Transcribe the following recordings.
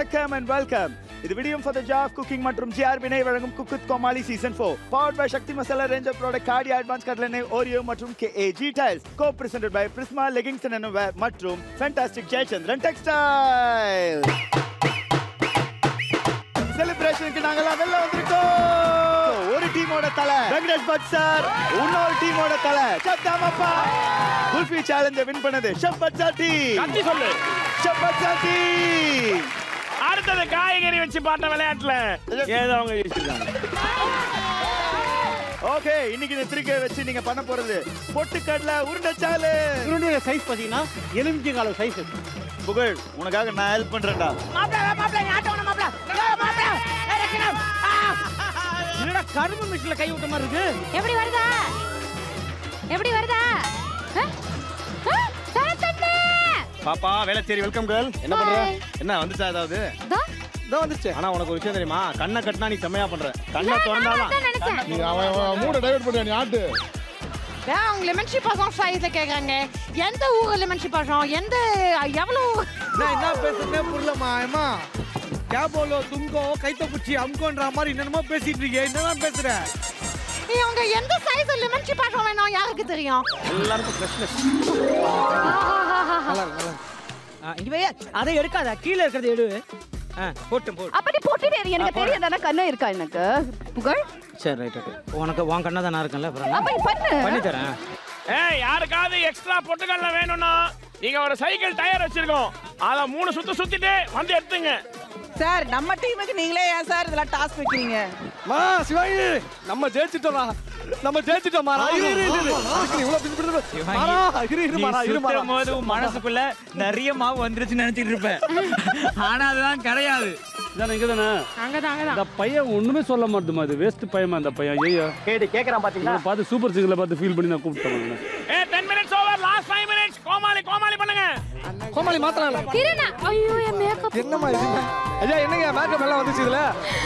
வணக்கம் and welcome. இது Video for the Job Cooking மற்றும் GR வினை வழங்கும் Cook with Komali Season 4. Powered by Shakti Masala range of product Cardi Advanced Kadlene Oreo மற்றும் KAG Tiles. Co-presented by Prisma Leggings and Innerwear மற்றும் Fantastic Jaychandran Textile. செலிப்ரேஷனுக்கு நாங்கலாம் வெளில வந்திருக்கோம். ஒரு டீமோட தலை வெங்கடேஷ் பட் சார், இன்னொரு டீமோட தலை சத்தாமப்பா. குல்ஃபி சேலஞ்சை வின் பண்ணது ஷெஃப் பட்சா டீம். கத்தி சொல்லு ஷெஃப் பட்சா டீம். அடுத்தது காய்கறி வச்சு பாட்ட விளையாட்டுல ஏதோ அவங்க ஜெயிச்சிருக்காங்க. ஓகே, இன்னைக்கு இந்த ட்ரிக்கை வச்சு நீங்க பண்ண போறது பொட்டுக்கடலை உருண்டை சாலு. உருண்டையோட சைஸ் பாத்தீங்கன்னா எலுமிச்சை கால சைஸ். புகழ், உனக்காக நான் ஹெல்ப் பண்றேன்டா. என்னடா கரும்பு மிஷின்ல கை விட்ட மாதிரி இருக்கு. எப்படி வருதா? எப்படி வருதா? பாப்பா வேலைச்சேரி வெல்கம் கேர்ள். என்ன பண்ற? என்ன வந்துச்சா ஏதாவது? இதோ வந்துச்சு. ஆனா உனக்கு ஒரு விஷயம் தெரியுமா? கண்ணை கட்டினா நீ செம்மையா பண்ற. கண்ணை திறந்தாதான் நீ அவன் மூட டைவர்ட் பண்ண நீ ஆட்டு. அவங்க லெமன் ஷீ பழம் சைஸ்ல கேக்குறாங்க. எந்த ஊர் லெமன் ஷீ பழம்? எந்த எவ்வளவு? நான் என்ன பேசுறேனே புரியலமா. அம்மா கேபோலோ துங்கோ கைத்த குச்சி அம்கோன்ற மாதிரி என்னமோ பேசிட்டு இருக்கீங்க. என்னதான் பேசுற? இவங்க எந்த சைஸ் லெமன் ஷீ பழம் வேணும் யாருக்கு தெரியும்? எல்லாருக்கும் ஃப்ரெஷ்னஸ். இங்க வே, அதை எடுக்காத, கீழ இருக்கிறத எடு. போட்டு போடு. அப்படி போட்டுட்டே எனக்கு தெரியாதானே கண்ணு இருக்கா எனக்கு. புகழ் சரி ரைட் ஓகே. உனக்கு உன் கண்ணா தான் நான் இருக்கேன்ல அப்புறம் அப்படி பண்ணி தரேன். ஏய், யாருக்காவது எக்ஸ்ட்ரா பொட்டுக்கடலை வேணும்னா நீங்க ஒரு சைக்கிள் டயர் வச்சிருக்கோம், அத 3 சுத்து சுத்திட்டு வந்து எடுத்துங்க. சார் நம்ம டீமுக்கு நீங்களே ஏன் சார் இதெல்லாம் டாஸ்க் வைக்கிறீங்க? மா சிவாயி, நம்ம ஜெயிச்சிட்டோமா? நம்ம ஜெயிச்சிட்டோமா? மனசுக்குள்ள நிறைய மாவு வந்துருச்சுன்னு நினைச்சிட்டு இருப்பேன். ஆனா அதுதான் கிடையாது. இந்த பையன் ஒண்ணுமே சொல்ல மாட்டேமா. அது வேஸ்ட் பையமா அந்த பையன். ஐயோ கேக்குறான் பாத்தீங்களா? பார்த்து சூப்பர் சிங்கர்ல பார்த்து ஃபீல் பண்ணி நான் கூப்பிட்டேன். ஏய் 10 minutes ஓவர், லாஸ்ட் 5 minutes. கோமாளி பண்ணுங்க. கோமாளி மாத்தறானே. கிரணா, ஐயோ என் மேக்கப் என்னமா இது? ஐயா என்னங்க மேக்கப் எல்லாம் வந்துச்சு இதுல?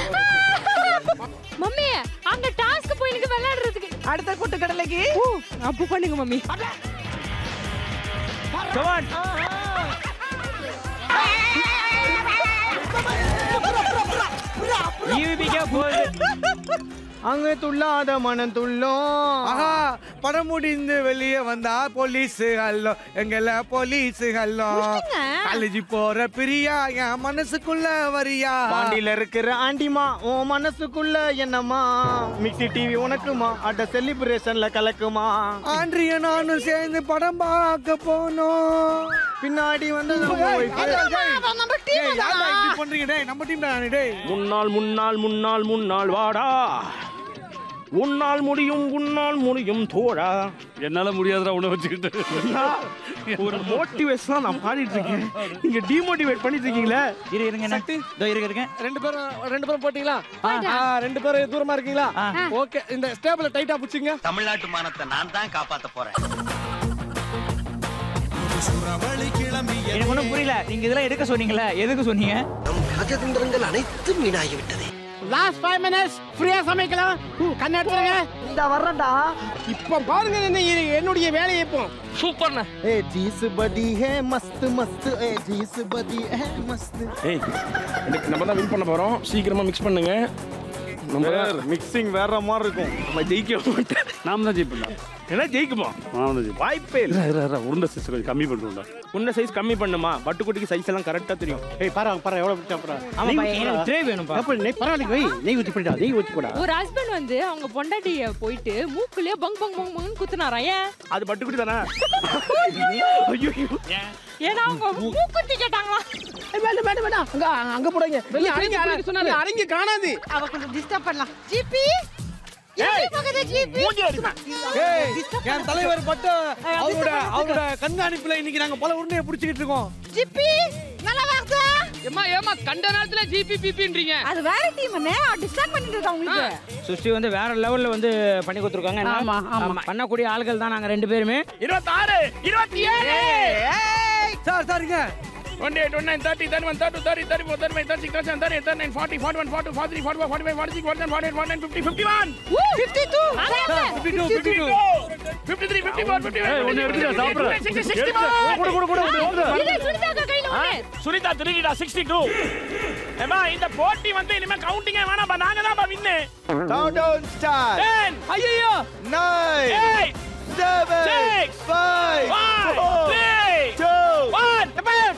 மம்மி அங்க டாஸ்க் போய் எனக்கு விளையாடுறதுக்கு அடுத்த கூட்டு கடலைக்கு அப்ப பண்ணுங்க மம்மி. Come on. ஈவிபிக்கா போகுது. அங்க துள்ளாத மனம் துள்ளும். ஆஹா, படம் முடிந்து வெளியே வந்தா போலீஸ் ஹல்லோ, எங்கல போலீஸ் ஹல்லோ. காலேஜ் போற பிரியா என் மனசுக்குள்ள வரியா? பாண்டியில இருக்கிற ஆண்டிமா உன் மனசுக்குள்ள என்னமா? மிக்ஸி டிவி உனக்குமா? அட செலிப்ரேஷன்ல கலக்குமா? ஆண்ட்ரிய நானும் சேர்ந்து படம் பார்க்க போனோம். பின்னாடி வந்து நம்ம டீம் பண்றீங்க. டேய் நம்ம டீம் தான். டேய் முன்னாள் வாடா, உன்னால் முடியும் தோழா. என்னால முடியாதுடா உன்னை வச்சுக்கிட்டு. ஒரு மோட்டிவேஷனா நான் பாடிட்டு இருக்கேன், நீங்க டிமோட்டிவேட் பண்ணிட்டு இருக்கீங்களே. இருங்க. ரெண்டு பேரும் போட்டீங்களா? ரெண்டு பேரும் தூரமா இருக்கீங்களா? ஓகே, இந்த ஸ்டேபிள டைட்டா புடிச்சுங்க. தமிழ்நாட்டு மானத்தை நான் தான் காப்பாத்த போறேன். எனக்கு ஒண்ணும் புரியல. நீங்க இதெல்லாம் எடுக்க சொன்னீங்களே, எதுக்கு சொன்னீங்க? ராஜதந்திரங்கள் அனைத்தும் வீணாகிவிட்டது. லாஸ்ட் 5 minutes ஃப்ரீயா சமைக்கலாம். கண்ணை எடுத்துருங்க. இந்த வர்றடா. இப்போ பாருங்க என்னுடைய வேலையை. இப்போ சூப்பர்ண்ணா. ஏ ஜீஸ் படி ஹே மஸ்த் மஸ்த். ஏ ஜீஸ் படி ஹே மஸ்த். ஏய், நம்ம தான் வின் பண்ண போறோம். சீக்கிரமா மிக்ஸ் பண்ணுங்க. நம்ம மிக்சிங் வேற மாதிரி இருக்கும். நம்ம ஜெயிக்க மாட்டோம். நாம தான் ஜெயிப்போம். என்ன ஜெயிக்குமா? நாம தான் ஜெயிப்போம். வாய்ப்பே இல்ல. உருண்டை சைஸ் கொஞ்சம் கம்மி பண்ணுறோம்டா. உன்ன சைஸ் கம்மி பண்ணுமா? பட்டுக்குட்டிக்கு சைஸ் எல்லாம் கரெக்டா தெரியும். ஏய் பாரு எவ்வளவு பிடிச்சா பாரு. ஆமா எனக்கு ட்ரே வேணும்பா. அப்ப பரவாயில்லை வை. நெய் ஊத்தி போடா. நெய் ஊத்தி போடா. ஒரு ஹஸ்பண்ட் வந்து அவங்க பொண்டாட்டிய போயிட்டு மூக்குலயே பங் பங் பங் பங்னு குத்துனாரா? ஏன்? அது பட்டுக்குட்டி தானே? ஐயோ ஏன்னா அவங்க மூக்குத்தி கேட்டாங்களா? வேண்டாம். அங்க போடுங்க. அரங்க காணாது. அவ கொஞ்சம் டிஸ்டர்ப் பண்ணலாம். ஜிபி ஏய் பக்கத்துல ஜிபி மூஞ்சி அடிமா. ஏய் என் தலைவர் பட்டு அவரோட கண்காணிப்புல இன்னைக்கு நாங்க பல உருண்டையை புடிச்சிட்டு இருக்கோம். ஜிபி நல்லா வாங்க. ஏமா கண்ட நேரத்துல ஜிபி பிபின்றீங்க. அது வேற டீம்னே டிஸ்டர்ப் பண்ணிட்டு இருக்காங்க உங்களுக்கு. சுஷ்டி வந்து வேற லெவல்ல வந்து பண்ணி கொடுத்துருக்காங்க. ஆமா பண்ணக்கூடிய ஆள்கள் தான் நாங்க ரெண்டு பேருமே. 26 27 சார்ங்க 28 29 30 31 32 30 34 35 36 37 38 39 40 41 42 43 44 45 46 47 48 49 50 51 52 53 54 ஏய் ஒன்னு எடுத்து சாப்பிடுற. 60 கூட இது சுனிதா கையில ஒண்ணு. சுனிதா திருடிடா 62 ஏமா இந்த போட்டி வந்து இனிமே கவுண்டிங்கே வேணாம்பா, நாங்க தான் வின்னு. Countdown start. 10 ஐயோ 9 8 7 6 5 4 3 2 1.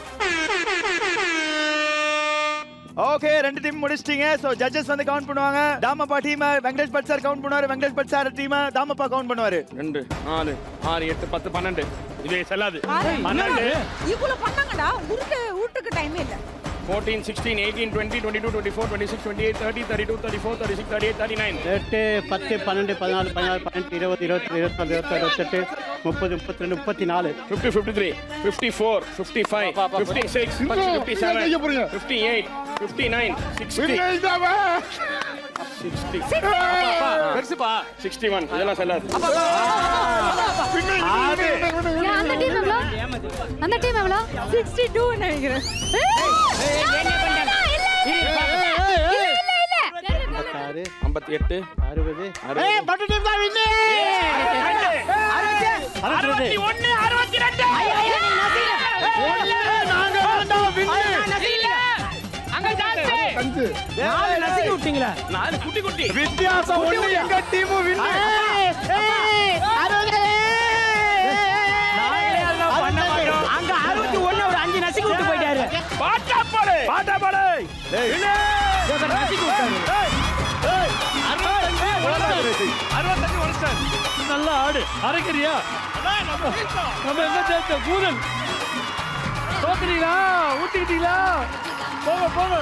ஓகே, ரெண்டு டீம் முடிச்சிட்டீங்க. சோ ஜட்ஜஸ் வந்து கவுண்ட் பண்ணுவாங்க. தாமப்பா team Venkatesh Bhat sir count பண்ணுவாரு. வெங்கடேஷ் பட் சார் டீம் தாமப்பா கவுண்ட் பண்ணுவாரு. 2 4 6 8 10 12 இதே செல்லாது. 12 இவ்வளவு பண்ணாங்கடா, ஊட்டுக்கு டைமே இல்ல. 14 16 18 20 22 24 26 28 30 32 34 36 38 39 8 10 12 14 16 18 20 21 24 28 30 32 34 50 53 54 55 56 57 58 59 60 பெருசுப்பா 61 இதெல்லாம் செல்லாது. அந்த டீம் எவ்வளோ 62 நினைக்கிறேன். 58 60 பட்டு டீம் தான் வின்னு. 61 62 நாங்க தான்டா வின்னு. அங்க ஜாஸ்தி 4 நசிக்கி விட்டீங்களா? 4 குட்டி குட்டி வித்தியாசம் 1 எங்க டீம் வின்னு. அங்க 61 ஒரு 5 நசிக்கு விட்டு போயிட்டாரு. பாட்டா பாடு. நசிக்கி விட்டாரு. 65 வருஷம் நல்லா ஆடு அரைக்கிறியா? நம்ம எங்க ஜெயிச்ச கூதல் தோத்துறீங்களா? ஊத்திக்கிட்டீங்களா? போங்க போங்க.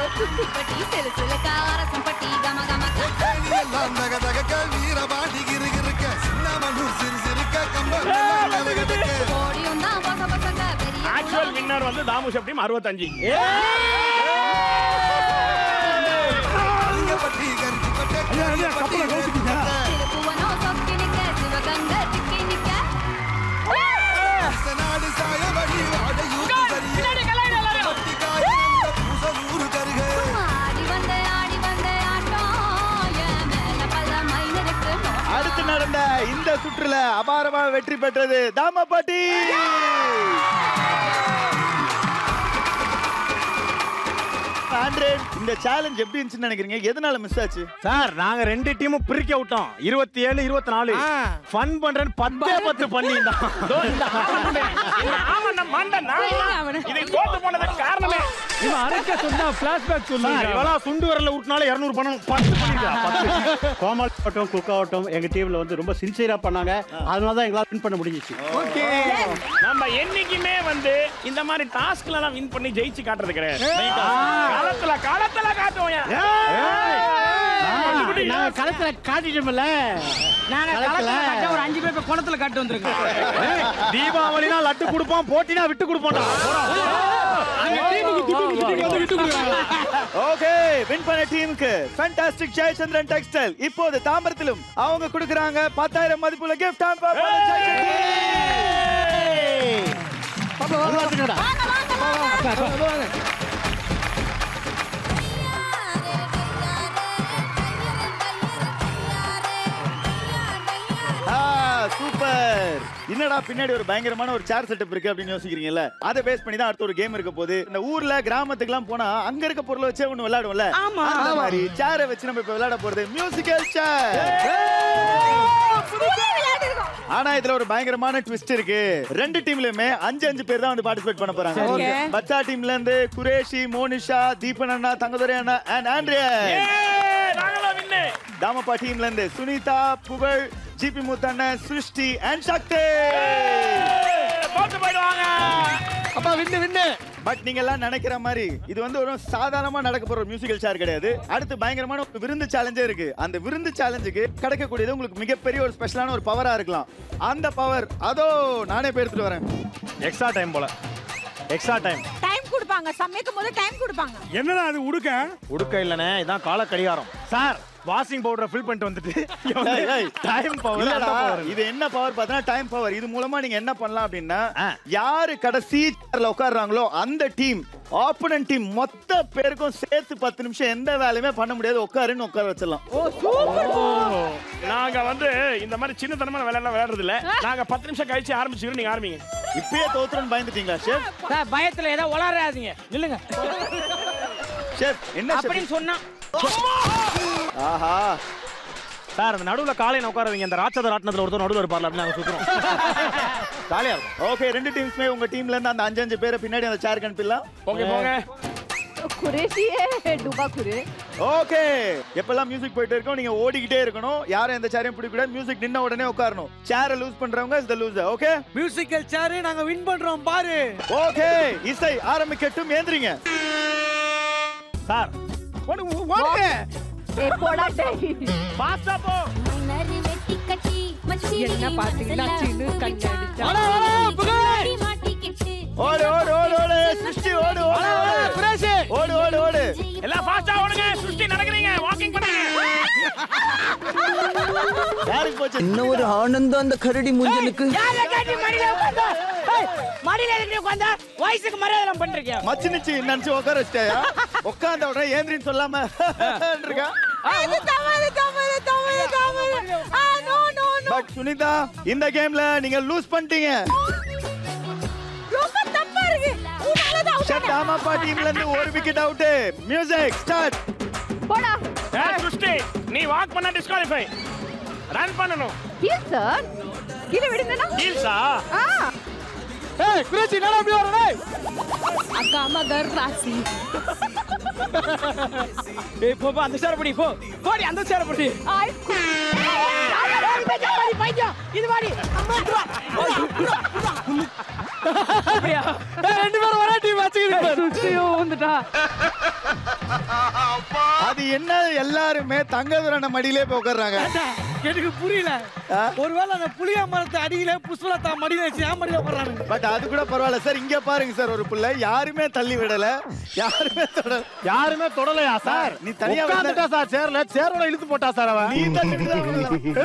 ஆக்சுவல் வின்னர் வந்து தாமு ஷெப் டீம் 65. கப்பல கவுத்திட்டீங்க. அடுத்து நடந்த இந்த சுற்றுல அபாரமாக வெற்றி பெற்றது தாமப்பாட்டி. ஆண்ட்ரேட், இந்த சேலஞ்ச் எப்படி இருந்துச்சுன்னு நினைக்கிறீங்க? எதனால மிஸ் ஆச்சு? சார் நாங்க ரெண்டு டீமும் பிரிக்க விட்டோம். 27 24 ஃபன் பண்றேன்னு 10 பண்ணிட்டான். இது தோத்து போனதுக்கு காரணமே இவன் அரைக்க சொன்னா ஃபிளாஷ்பேக் சொல்லுங்க. இவெல்லாம் சுண்டு வரல விட்டுனால 200 பணம் 10 பண்ணிட்டா. கோமாளி ஆகட்டும் குக் ஆகட்டும் எங்க டீம்ல வந்து ரொம்ப சின்சியரா பண்ணாங்க. அதனால தான் எங்களால வின் பண்ண முடிஞ்சிச்சு. ஓகே, நம்ம என்னைக்குமே வந்து இந்த மாதிரி டாஸ்க்ல எல்லாம் வின் பண்ணி ஜெயிச்சு காட்டுறது கிடையாது. காலத்துல காட்டுவோம். நாங்க களத்துல காட்டிட்டோம்ல. நாங்க களத்துல காட்ட ஒரு 5 பேர் குளத்துல காட்டு வந்திருக்கோம். தீபாவளினா லட்டு கொடுப்போம், போட்டினா விட்டு கொடுப்போம்டா. ஓகே, வின் பண்ண டீமுக்கு ஃபேண்டாஸ்டிக் ஜெயச்சந்திரன் டெக்ஸ்டைல் இப்போது தாம்பரத்திலும் அவங்க கொடுக்கறாங்க 10,000 மதிப்புள்ள gift hamper. சூப்பர். என்னடா பின்னாடி ஒரு பயங்கரமான ஒரு சேர் செட்டப் இருக்கு அப்படின்னு யோசிக்கிறீங்கல்ல, அதை பேஸ் பண்ணி தான் அடுத்த ஒரு கேம் இருக்க போகுது. இந்த ஊர்ல கிராமத்துக்கு எல்லாம் போனா அங்க இருக்க பொருளை வச்சே ஒண்ணு விளையாடுவோம்ல, அந்த மாதிரி சேரை வச்சு நம்ம இப்ப விளையாட போறது மியூசிக்கல் சேர். ஆனா இதுல ஒரு பயங்கரமான ட்விஸ்ட் இருக்கு. ரெண்டு டீம்லயுமே 5 பேர் தான் வந்து பார்ட்டிசிபேட் பண்ண போறாங்க. பச்சா டீம்ல இருந்து குரேஷி, மோனிஷா, தீபன் அண்ணா, தங்கதுரை அண்ணா and ஆண்ட்ரியா. தாமப்பா டீம்ல இருந்து சுனிதா, புகழ், ஜிபி முத்தண்ணன், சிருஷ்டி and சக்தி. அப்பா வின்னு. பட் நீங்க எல்லாம் நினைக்கிற மாதிரி இது வந்து ஒரு சாதாரணமா நடக்க போற மியூசிக்கல் சேர் கிடையாது. அடுத்து பயங்கரமான ஒரு விருந்து சேலஞ்சே இருக்கு. அந்த விருந்து சேலஞ்சுக்கு கிடைக்கக்கூடியது உங்களுக்கு மிகப்பெரிய ஒரு ஸ்பெஷலான ஒரு பவரா இருக்கலாம். அந்த பவர் அதோ நானே போய் எடுத்துட்டு வரேன். எக்ஸ்ட்ரா டைம் போல. எக்ஸ்ட்ரா டைம் கொடுப்பாங்க. சமைக்கும் போது டைம் கொடுப்பாங்க. என்னடா அது உடுக்க இல்லனே, இதான் கால கடிகாரம். சார் வாஷிங் பவுடரை ஃபில் பண்ணிட்டு வந்துட்டு டைம் பவர். இது என்ன பவர் பார்த்தா டைம் பவர். இது மூலமா நீங்க என்ன பண்ணலாம் அப்படின்னா, யாரு கடைசி சேர்ல உட்கார்றாங்களோ அந்த டீம் ஆப்போனன்ட் டீம் மொத்த பேருக்கும் சேர்த்து 10 நிமிஷம் எந்த வேலையுமே பண்ண முடியாது, உட்காருன்னு உட்கார வச்சிடலாம். நாங்க வந்து இந்த மாதிரி சின்னத்தனமான வேலை விளையாடுறது இல்ல. நாங்க 10 நிமிஷம் கழிச்சு ஆரம்பிச்சிரும். நீங்க ஆரம்பிங்க. இப்பயே தோத்துறன்னு பயந்துட்டீங்களா ஷெஃப்? பயத்துல ஏதோ உளறாதீங்க, நில்லுங்க. ஷெஃப் என்ன அப்படின்னு சொன்னா ஆஹா சார் அந்த நடுவுல காலையில உட்காரவீங்க அந்த ராட்சத ராட்டினத்துல ஒருத்தர் நடுவுல இருப்பார்ல அப்படி நாங்க சுத்துறோம் ஜாலியா இருக்கும் ஓகே ரெண்டு டீம்ஸ்மே உங்க டீம்ல இருந்து அந்த 5 பேரை பின்னாடி அந்த சேர் அனுப்பிடலாம் போங்க போங்க குரேஷியே டுபா குரு ஓகே எப்பெல்லாம் மியூசிக் போயிட்டு இருக்கோம் நீங்க ஓடிக்கிட்டே இருக்கணும் யாரும் எந்த சேரையும் பிடிக்க கூடாது மியூசிக் நின்ன உடனே உட்காரணும் சேரை லூஸ் பண்றவங்க is the loser okay musical chair நாங்க வின் பண்றோம் பாரு ஓகே இசை ஆரம்பிக்கட்டும் ஏந்திரீங்க சார் ஓடுங்க ஏ போடா டேய் பாஸ்டா போ என்ன பாத்தீங்கன்னா சின்ன கண்ணு அடிச்சா ஓடு ஓடு ஓடு ஓடு சிருஷ்டி ஓடு ஓடு சுரேஷ் ஓடு ஓடு ஓடு எல்லாம் ஃபாஸ்டா ஓடுங்க சுஷ்டி நடக்குறீங்க வாக்கிங் பண்ணுங்க யாருக்கு போச்சு என்ன ஒரு ஆனந்தம் அந்த கரடி மூஞ்சலுக்கு யாரை காட்டி மடியில உட்கார்ந்தா மடியில இருந்து உட்கார்ந்தா வாய்ஸுக்கு மரியாதை பண்றீங்க மச்சி நிச்சி நினைச்சு உட்கார வச்சிட்டாயா உட்கார்ந்த உடனே ஏந்திரின்னு சொல்லாம இருக்கா பட் சுனிதா இந்த கேம்ல நீங்க லூஸ் பண்ணிட்டீங்க ஷட் ஆமாப்பா டீம்ல இருந்து ஒரு விக்கெட் அவுட் மியூசிக் ஸ்டார்ட் போடா சுஷ்டி நீ வாக் பண்ண டிஸ்குவாலிஃபை ரன் பண்ணனும் ஹீல் சார் கீழ விடுங்கனா ஹீல்ஸா ஏய் குரேஷி நல்லா அப்படி வரடே அக்கா மகர் ராசி ஏய் போ அந்த சேர படி போ போடி அந்த சேர படி ஆய் பைத்தியம் இது வாடி அம்மா அப்படியா ரெண்டு பேரும் ஒரே டீம் வச்சிருக்கீங்க சுத்தியோ வந்துட்டா அது என்ன எல்லாருமே தங்கதுரான மடியிலே போய் உட்கார்றாங்க எனக்கு புரியல ஒருவேளை அந்த புளியா மரத்தை அடியில புஷ்பலதா மடியில வச்சு ஏன் மடியில உட்கார்றாங்க பட் அது கூட பரவாயில்ல சார் இங்க பாருங்க சார் ஒரு புள்ள யாருமே தள்ளி விடல யாருமே தொடலையா சார் நீ தனியா உட்கார்ந்துட்டா சார் சேர்ல சேரோட இழுத்து போட்டா சார் அவன் நீ தள்ளிட்டு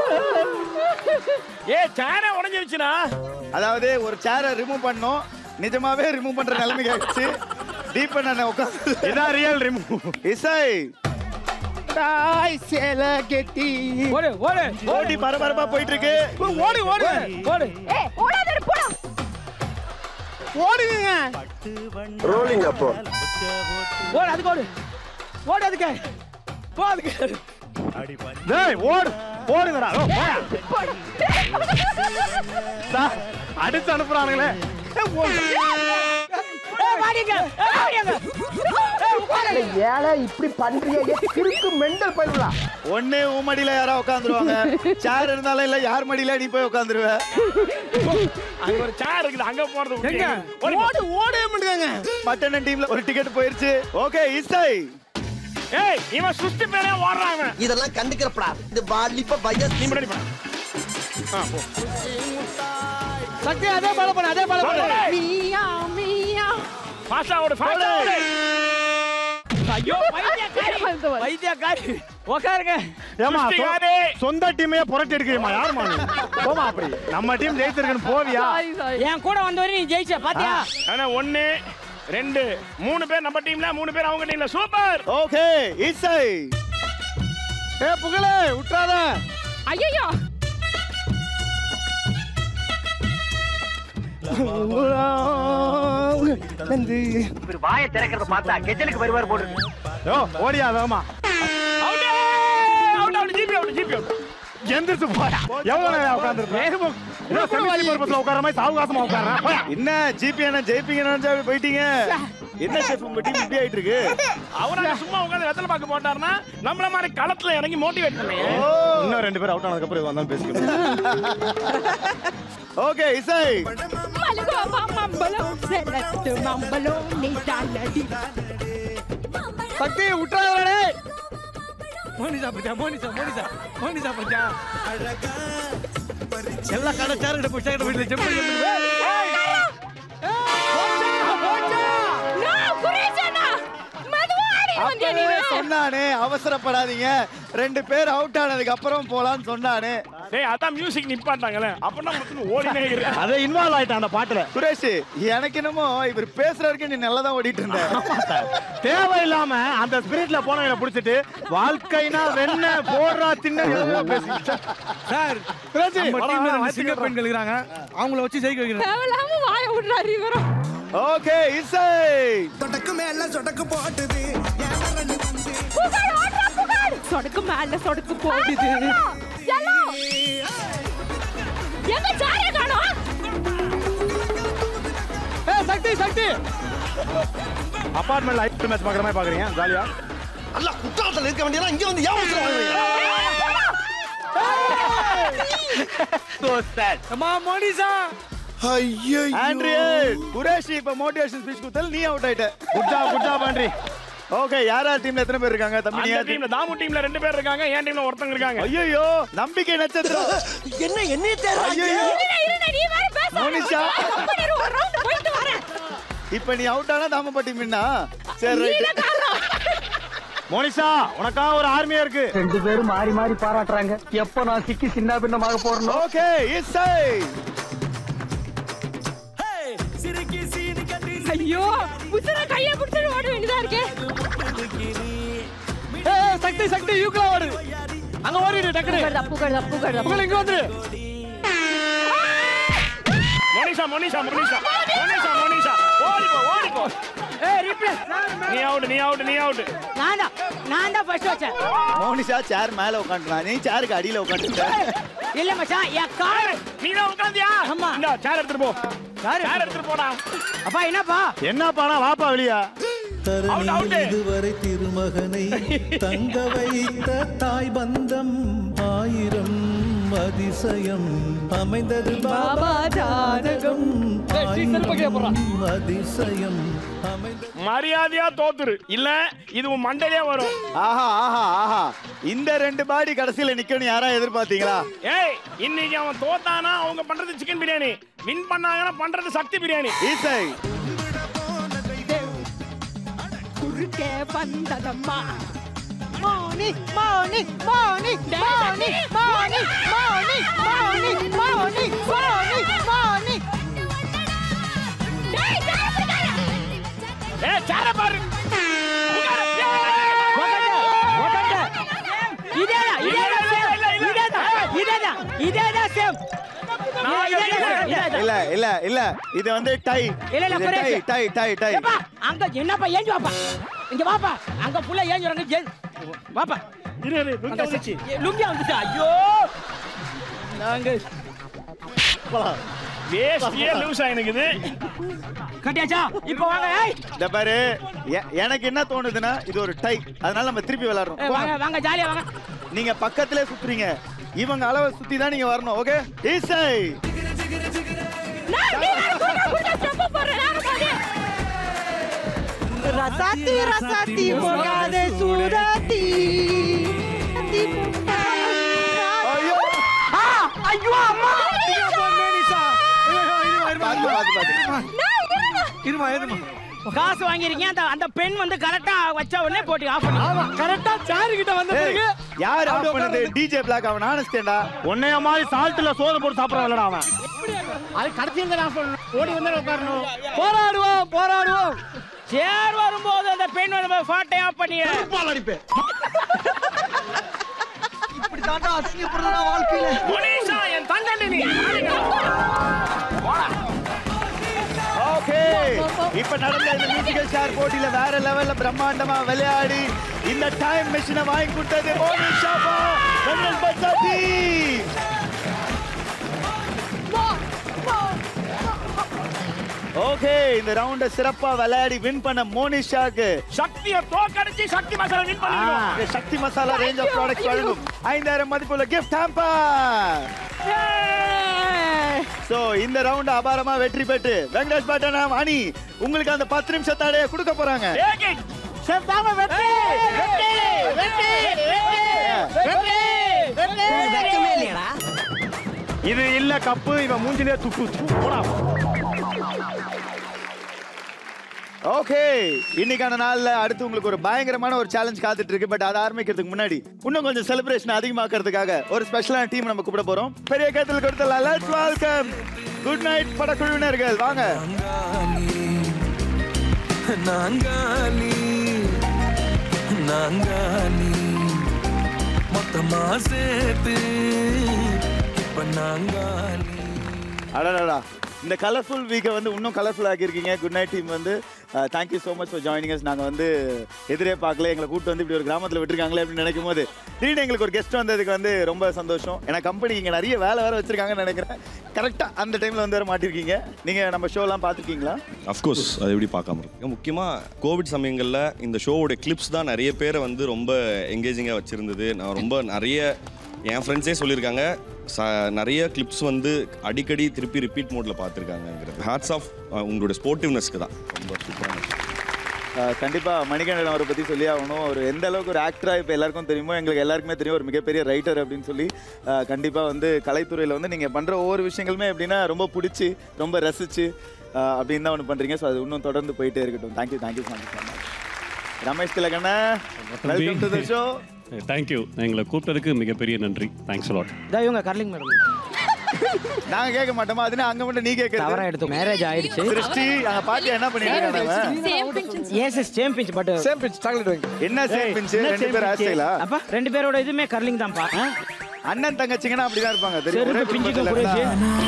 ஏ சேரே உடைஞ்சிருச்சுனா அதாவது ஒரு சேரை ரிமூவ் பண்ணோம் நிஜமாவே ரிமூவ் பண்ற நிலைமைக்கு ஆயிடுச்சு டீப் பண்ண உட்கார்ந்து இதான் ரியல் ரிமூவ் இசை தாய் சேல கெட்டி ஓடு ஓடு ஓடி பரபரப்பா போயிட்டு இருக்கு ஓடு ஓடு ஓடு ஏய் ஓடாத போடா ஓடுங்க ரோலிங் அப்போ ஓடு அதுக்கு ஓடு ஓடு அதுக்கு போ அதுக்கு டேய் ஓடு ஓடுங்கடா ஓ போயா சார் அடிச்சு அனுப்புறானுங்களே ஏய் வாடிங்க ஏய் வாடிங்க ஏய் உட்காரு ஏல இப்படி பண்றீங்க கிறுக்கு மெண்டல் பையலா ஒண்ணே உன் மடியில யாரா உட்காந்துருவாங்க சேர் இருந்தாலும் இல்ல யார் மடியில நீ போய் உட்காந்துருவ அங்க ஒரு சேர் இருக்குது அங்க போறது எங்க ஓடு ஓடே முடியாங்க மட்டன் டீம்ல ஒரு டிக்கெட் போயிருச்சு ஓகே இசை ஏய் இவன் சுஷ்டி பேரே ஓடுறாங்க இதெல்லாம் கண்டுக்கிறப்படா இது வாலிப வயசு நீ முன்னாடி போ போ சக்தி அதே பால பண்ணு அதே பால பண்ணு மியா மியா ஃபாஸ்டா ஓடு ஃபாஸ்டா ஓடு ஐயோ வைத்தியக்காரி உட்காருங்க ஏமா சுஷ்டிகாரி. சொந்த டீமே புரட்டி எடுக்கிறீமா யாருமா நீ போமா அப்படி நம்ம டீம் ஜெயிச்சிருக்குன்னு போவியா என் கூட வந்தவரை நீ ஜெயிச்ச பாத்தியா ஆனா 1 2 3 பேர் நம்ம டீம்ல 3 பேர் அவங்க டீம்ல சூப்பர் ஓகே இசை ஏ புகழே விட்டுறாத ஐயோ இவர் வாயை திறக்கிறத பார்த்தா கெஜலுக்கு வருவார் போடு யோ ஓடியா வேமா out out out GP out எந்திரிச்சு போயா எவ்வளவு நேரம் உட்கார்ந்திருப்பேன் ஏதோ செமிவாலி பர்பஸ்ல உட்கார்ற மாதிரி சாவகாசமா உட்கார்றேன் போயா என்ன ஜிபி என்ன ஜெயிப்பீங்கன்னு நினைச்சா அப்படி போயிட்டீங்க என்ன ஷெஃப் உங்க டீம் இப்படி ஆயிட்டு இருக்கு அவராக சும்மா உட்கார்ந்து வெத்தலை பாக்கு போட்டாருன்னா நம்மள மாதிரி களத்துல இறங்கி மோட்டிவேட் பண்ணுங்க இன்னும் 2 பேர் அவுட் ஆனதுக்கு அப்புறம் வந்தாலும் பேசிக்கலாம் ஓகே இசை மலகோ மம்பளோ செலக்ட் மம்பளோ நீ டாலடி சக்தி விட்டுறாதே மோனிசா பச்சா மோனிசா மோனிசா மோனிசா பச்சா எல்லா கடை சேர் போய் சேர் வீட்டுல ஜெம்பல் சொன்னானே அவசரப்படாதீங்க 2 பேர் அவுட் ஆனதுக்கு அப்புறம் போலான்னு சொன்னானே டேய் அதான் மியூசிக் நிப்பாட்டாங்கல அப்பனா மட்டும் ஓடினே இருக்கு அதே இன்வால்வ் ஆயிட்டான் அந்த பாட்டுல சுரேஷ் எனக்கு என்னமோ இவர் பேசுற வரைக்கும் நீ நல்லா தான் ஓடிட்டு இருந்த தேவையில்லாம அந்த ஸ்பிரிட்ல போனவங்களை புடிச்சிட்டு வாழ்க்கைனா வெண்ண போடுறா தின்ன பேசிக்கிட்டு சார் நம்ம டீம்ல சிங்க பெண்கள் இருக்காங்க அவங்கள வச்சு ஜெயிக்க வைக்கிறேன் தேவலாம வாய விடுறாரு இவரும் ஓகே இசை சொடக்கு மேல சொடக்கு போடுது சொடக்கு மேல சொடக்கு போடுது எங்க சாரே காணோம் சக்தி சக்தி அபார்ட்மெண்ட்ல ஐபிஎல் மேட்ச் பார்க்குற மாதிரி பார்க்குறீங்க ஜாலியா அல்ல குற்றாலத்தில் இருக்க வேண்டியதா இங்க வந்து ஏன் மோனிஷா ஐயோ ஆண்ட்ரியா குரேஷி இப்ப மோட்டிவேஷன் ஸ்பீச் கொடுத்தல நீ அவுட் ஆயிட்ட குட் ஜாப் ஆண்ட்ரி ஓகே யாரா டீம்ல எத்தனை பேர் இருக்காங்க தம்பி நீ டீம்ல தாமு டீம்ல 2 பேர் இருக்காங்க என் டீம்ல ஒருத்தங்க இருக்காங்க ஐயோ நம்பிக்கை நட்சத்திரம் என்ன தேர்வு ஐயோ நீ வேற பேச மோனிஷா ஒரு ரவுண்ட் போயிட்டு வரேன் இப்போ நீ அவுட் ஆனா தாமப்பட்டி மின்னா சரி ரைட் மோனிஷா உனக்கா ஒரு ஆர்மியா இருக்கு 2 பேரும் மாறி மாறி பாராட்டுறாங்க எப்ப நான் சிக்கி சின்ன பின்னமாக போறேன் ஓகே இசை ஐயோ புத்தர கைய புடிச்சு ஓட வேண்டியதா இருக்கே சக்தி சக்தி யூக்ல ஓடு அங்க ஓடிடு டக்குனு புகழ் இங்க வந்துரு மோனிஷா ஓடிப்போ ரீப்ளேஸ் நீ அவுட் நான் தான் ஃபர்ஸ்ட் வச்சேன் மோனிஷா சேர் மேல உட்கார்ந்துடா நீ சேருக்கு அடியில உட்கார்ந்துட்ட இல்ல மச்சான் என் கார் நீ தான் உட்கார்ந்தியா ஆமா இந்த சேர் எடுத்துட்டு போ சேர் எடுத்துட்டு போடா அப்பா என்னப்பானா வாப்பா வெளியா இதுவரை திருமகனை தங்க வைத்த தாய் பந்தம் 1000 அதிசயம் அமைந்தது பாபா ஜாதகம் அதிசயம் மரியாதையா தோத்துரு இல்ல இது உன் மண்டையிலே வரும் ஆஹா இந்த 2 பாடி கடைசியில நிக்கணும் யாரா எதிர்பார்த்தீங்களா ஏய் இன்னைக்கு அவன் தோத்தானா அவங்க பண்றது சிக்கன் பிரியாணி வின் பண்ணாங்கன்னா பண்றது சக்தி பிரியாணி இசை குறுக்கே வந்ததம்மா மோனி மோனி மோனி மோனி மோனி மோனி மோனி மோனி மோனி மோனி ஏய் சேர பாரு இதேடா சேம் இல்ல இது வந்து டை டை அங்க என்னப்பா ஏஞ்சு வாப்பா இங்க வாப்பா அங்க புள்ள ஏஞ்சுறாங்க வாப்பா இரு லுங்கி வந்துச்சு ஐயோ நாங்க வேஸ்டியே லூஸ் ஆயினுக்குது கட்டியாச்சா இப்போ வாங்க ஏய் இந்த பாரு எனக்கு என்ன தோணுதுன்னா இது ஒரு டை அதனால நம்ம திருப்பி விளையாடுறோம் வாங்க ஜாலியா வாங்க நீங்க பக்கத்திலே சுத்துறீங்க இவங்க அளவை சுத்தி தான் நீங்க வரணும் ஓகே இசை ரசாத்தி போகாதே சூடாத்தி ஐயோ அம்மா இருமா காசு வாங்கிருக்கீங்க அந்த பெண் வந்து கரெக்டா வச்ச உடனே போட்டு ஆஃப் பண்ணி ஆமா கரெக்டா சேர் கிட்ட வந்த பிறகு யார் ஆஃப் பண்ணது டிஜே பிளாக் அவன் ஆனஸ்டேண்டா உன்னைய மாதிரி சால்ட்ல சோறு போட்டு சாப்பிடறவளடா அவன் அது கடைசில ஆஃப் பண்ணனும் ஓடி வந்து உட்காரணும் போராடுவோம் சேர் வரும்போது அந்த பெண் வந்து ஃபாட்டை ஆஃப் பண்ணிடு பால் அடிப்பே இப்படி தாண்டா அசிங்கப்படுறா வாழ்க்கையில மோனிஷா என் தங்கண்டி நீ ஓகே இப்ப நடந்த இந்த மியூசிக்கல் சேர் போட்டியில வேற லெவல்ல பிரம்மாண்டமா விளையாடி இந்த டைம் மெஷினை வாங்கி கொடுத்தது மோனிஷா வெங்கட் பச்சாத்தி ஓகே இந்த ரவுண்ட சிறப்பா விளையாடி வின் பண்ண மோனிஷாக்கு சக்தியை தோக்கடிச்சு சக்தி மசாலா வின் பண்ணிடுவோம் Sakthi Masala range of products வழங்கும் 5000 மதிப்புள்ள கிஃப்ட் ஹாம்பர் சோ இந்த ரவுண்ட் அபாரமா வெற்றி பெற்று வெங்கடேஷ் பட்டணம் அணி உங்களுக்கு அந்த 10 நிமிஷ தடையை கொடுக்க போறாங்க செத்தாம வெற்றி வெற்றி வெற்றி வெற்றி வெற்றி இல்லையடா இது இல்ல கப்பு இவன் மூஞ்சிலே துப்பு போடா ஓகே இன்னைக்கான நாள்ல அடுத்து உங்களுக்கு ஒரு பயங்கரமான ஒரு சேலஞ்ச் காத்துட்டு இருக்கு பட் அதை ஆரம்பிக்கிறதுக்கு முன்னாடி இன்னும் கொஞ்சம் செலிப்ரேஷன் அதிகமாக்குறதுக்காக ஒரு ஸ்பெஷலான டீம் நம்ம கூப்பிட போறோம் பெரிய கைத்தல் கொடுத்தலாம் லெட்ஸ் வெல்கம் குட் நைட் படக்குழுவினர்கள் வாங்க நாங்காலி மொத்தமா சேர்த்து இப்ப நாங்காலி அடடா இந்த கலர்ஃபுல் வீக்கை வந்து இன்னும் கலர்ஃபுல் ஆக்கியிருக்கீங்க. குட் நைட் டீம் வந்து thank you so much for joining us. நாங்கள் வந்து எதிரே பார்க்கல, எங்களை கூப்பிட்டு வந்து இப்படி ஒரு கிராமத்தில் விட்டுருக்காங்களே அப்படின்னு நினைக்கும் போது திடீர்னு எங்களுக்கு ஒரு கெஸ்ட் வந்ததுக்கு வந்து ரொம்ப சந்தோஷம். ஏன்னா கம்பெனி இங்கே நிறைய வேலை வேறு வச்சிருக்காங்கன்னு நினைக்கிறேன். கரெக்டாக அந்த டைமில் வந்து வேறு மாட்டிருக்கீங்க. நீங்கள் நம்ம ஷோலாம் பார்த்துருக்கீங்களா? அஃப்கோர்ஸ் அது எப்படி பார்க்காம இருக்கு. முக்கியமாக கோவிட் சமயங்களில் இந்த ஷோவோட கிளிப்ஸ் தான் நிறைய பேரை வந்து ரொம்ப என்கேஜிங்காக வச்சுருந்தது. நான் ரொம்ப நிறைய என் ஃப்ரெண்ட்ஸே சொல்லியிருக்காங்க நிறைய கிளிப்ஸ் வந்து அடிக்கடி திருப்பி ரிப்பீட் மோடில் பார்த்துருக்காங்கிறது. ஹேட்ஸ் ஆஃப் உங்களோட ஸ்போர்ட்டிவ்னஸ்க்கு தான். ரொம்ப சூப்பரான. கண்டிப்பாக மணிகண்டன் அவரை பற்றி சொல்லி ஆகணும். அவர் எந்த அளவுக்கு ஒரு ஆக்டராக இப்போ எல்லாருக்கும் தெரியுமோ எங்களுக்கு எல்லாருக்குமே தெரியும். ஒரு மிகப்பெரிய ரைட்டர் அப்படின்னு சொல்லி கண்டிப்பாக வந்து கலைத்துறையில் வந்து நீங்கள் பண்ணுற ஒவ்வொரு விஷயங்களுமே எப்படின்னா ரொம்ப பிடிச்சி ரொம்ப ரசித்து அப்படின்னு தான் ஒன்று பண்ணுறீங்க. ஸோ அது இன்னும் தொடர்ந்து போயிட்டே இருக்கட்டும். Thank you thank you so much. Ramesh திலகண்ணா, welcome to the show. Thank you. எங்களை கூப்பிட்டதுக்கு மிகப்பெரிய நன்றி. Thanks a lot. இவங்க கர்லிங் மேடம். நாங்க கேட்க மாட்டோமா? அதுனா அங்க மட்டும் நீ கேக்குறது. தவறா எடுத்து மேரேஜ் ஆயிடுச்சு. சிருஷ்டி அங்க பாத்து என்ன பண்ணிட்டு இருக்காங்க? Same pinch. Yes same pinch but same pinch chocolate வாங்க. என்ன சேம் பிஞ்ச்? ரெண்டு பேர் ஆஸ்டைலா? அப்பா ரெண்டு பேரோட இதுமே கர்லிங் தான்ப்பா. அண்ணன் தங்கச்சிங்கனா அப்படி தான் இருப்பாங்க. தெரியும். செருப்பு பிஞ்சுக்கு குறைச்சு.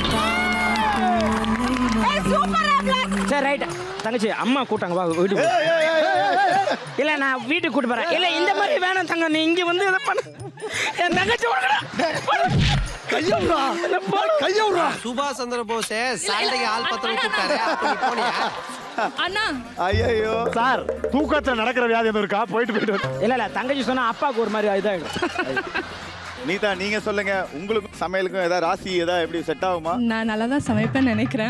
சரி ரைட். தங்கச்சி அம்மா கூட்டாங்க வா வீட்டுக்கு. இல்ல நான் வீட்டுக்கு கூட்டி போறேன். இல்ல இந்த மாதிரி வேணாம் தங்க, நீ இங்க வந்து இத பண்ணு. என் தங்கச்சி ஓடுடா. கையவுறா கையவுறா. சுபாஷ் சந்திர போஸ் சாண்டைக்கு ஆள் பத்திரம் கூட்டாரே. அப்ப நீ போனியா? அண்ணா ஐயோ சார் தூக்கத்துல நடக்கிற வியாதி எதுவும் இருக்கா? போயிட்டு இல்ல தங்கச்சி சொன்னா அப்பாவுக்கு ஒரு மாதிரி இதாயிடும். நீதா நீங்க சொல்லுங்க, உங்களுக்கும் சமையலுக்கும் ஏதாவது ராசி ஏதாவது எப்படி செட் ஆகுமா? நான் நல்லா தான் சமைப்பேன்னு நினைக்கிறேன்.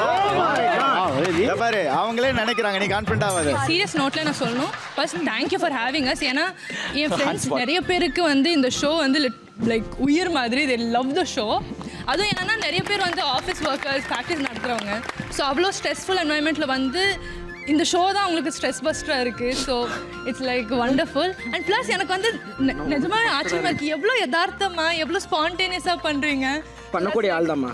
பாரு அவங்களே நினைக்கிறாங்க, நீ கான்ஃபிடென்ட் ஆகாத. சீரியஸ் நோட்ல நான் சொல்லணும், first thank you for having us. ஏன்னா என் ஃப்ரெண்ட்ஸ் நிறைய பேருக்கு வந்து இந்த ஷோ வந்து லைக் உயிர் மாதிரி, தே லவ் த ஷோ. அதுவும் என்னன்னா நிறைய பேர் வந்து ஆஃபீஸ் ஒர்க்கர்ஸ் ப்ராக்டிஸ் நடத்துகிறவங்க. ஸோ அவ்வளோ ஸ்ட்ரெஸ்ஃபுல் என்வாயன்மெண்ட்டில் வந்து இந்த ஷோ தான் உங்களுக்கு ஸ்ட்ரெஸ் பஸ்டராக இருக்குது. So it's like wonderful. And plus எனக்கு வந்து நிஜமாவே ஆச்சரியமாக இருக்குது, எவ்வளோ யதார்த்தமாக எவ்வளோ ஸ்பான்டேனியஸாக பண்ணுறீங்க. பண்ணக்கூடிய ஆள் தான்மா.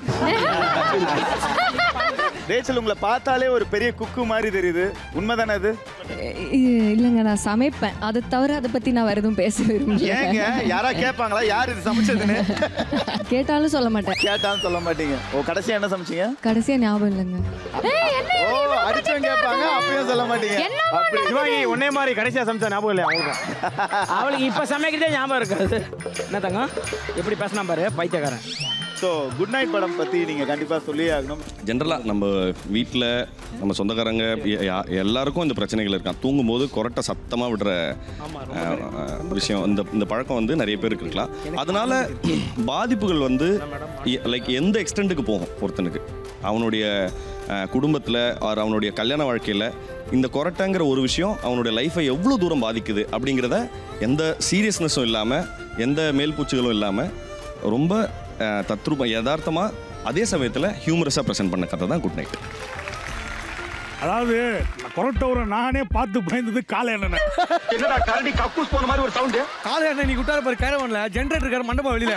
ரேச்சல் உங்களை பார்த்தாலே ஒரு பெரிய குக்கு மாதிரி தெரியுது, உண்மைதானே அது? இல்லைங்க, நான் சமைப்பேன், அதை தவிர அதை பற்றி நான் வேறு எதுவும் பேச விரும்பல. ஏங்க யாரா கேட்பாங்களா யார் இது சமைச்சதுன்னு? கேட்டாலும் சொல்ல மாட்டேன். கேட்டாலும் சொல்ல மாட்டீங்க. ஓ கடைசியா என்ன சமைச்சீங்க? கடைசியா ஞாபகம் இல்லைங்க. ஓ அடிச்சவங்க கேட்பாங்க அப்பயும் சொல்ல மாட்டீங்க. அப்படி இவங்க ஒன்னே மாதிரி கடைசியா சமைச்சா ஞாபகம் இல்லை அவங்களுக்கு. அவளுக்கு இப்ப சமைக்கிறதே ஞாபகம் இருக்காது. என்ன தங்க எப்படி பேசினா பாரு பைத்தியக்காரன். ஸோ குட் நைட் படம் பற்றி நீங்கள் கண்டிப்பாக சொல்லியே ஆகணும். ஜென்ரலாக நம்ம வீட்டில் நம்ம சொந்தக்காரங்க எல்லாருக்கும் இந்த பிரச்சனைகள் இருக்கான். தூங்கும்போது கொரட்டை சத்தமாக விடுற விஷயம், இந்த பழக்கம் வந்து நிறைய பேருக்கு இருக்கலாம். அதனால பாதிப்புகள் வந்து லைக் எந்த எக்ஸ்டெண்டுக்கு போகும் ஒருத்தனுக்கு, அவனுடைய குடும்பத்தில் ஆர் அவனுடைய கல்யாண வாழ்க்கையில் இந்த கொரட்டைங்கிற ஒரு விஷயம் அவனுடைய லைஃப்பை எவ்வளோ தூரம் பாதிக்குது அப்படிங்கிறத எந்த சீரியஸ்னஸும் இல்லாமல் எந்த மேல்பூச்சிகளும் இல்லாமல் ரொம்ப தத்ரூபம் யதார்த்தமாக அதே சமயத்தில் ஹியூமரஸாக ப்ரெசென்ட் பண்ண கதை தான் குட் நைட். அதாவது கொரட்டை நானே பார்த்து பயந்தது காலை எண்ணெய். என்னடா கரடி கக்கூஸ் போன மாதிரி ஒரு சவுண்ட். காலை எண்ணெய் நீ குட்டார பாரு கேரவன்ல ஜெனரேட்டர் கார மண்டபம் வெளியில.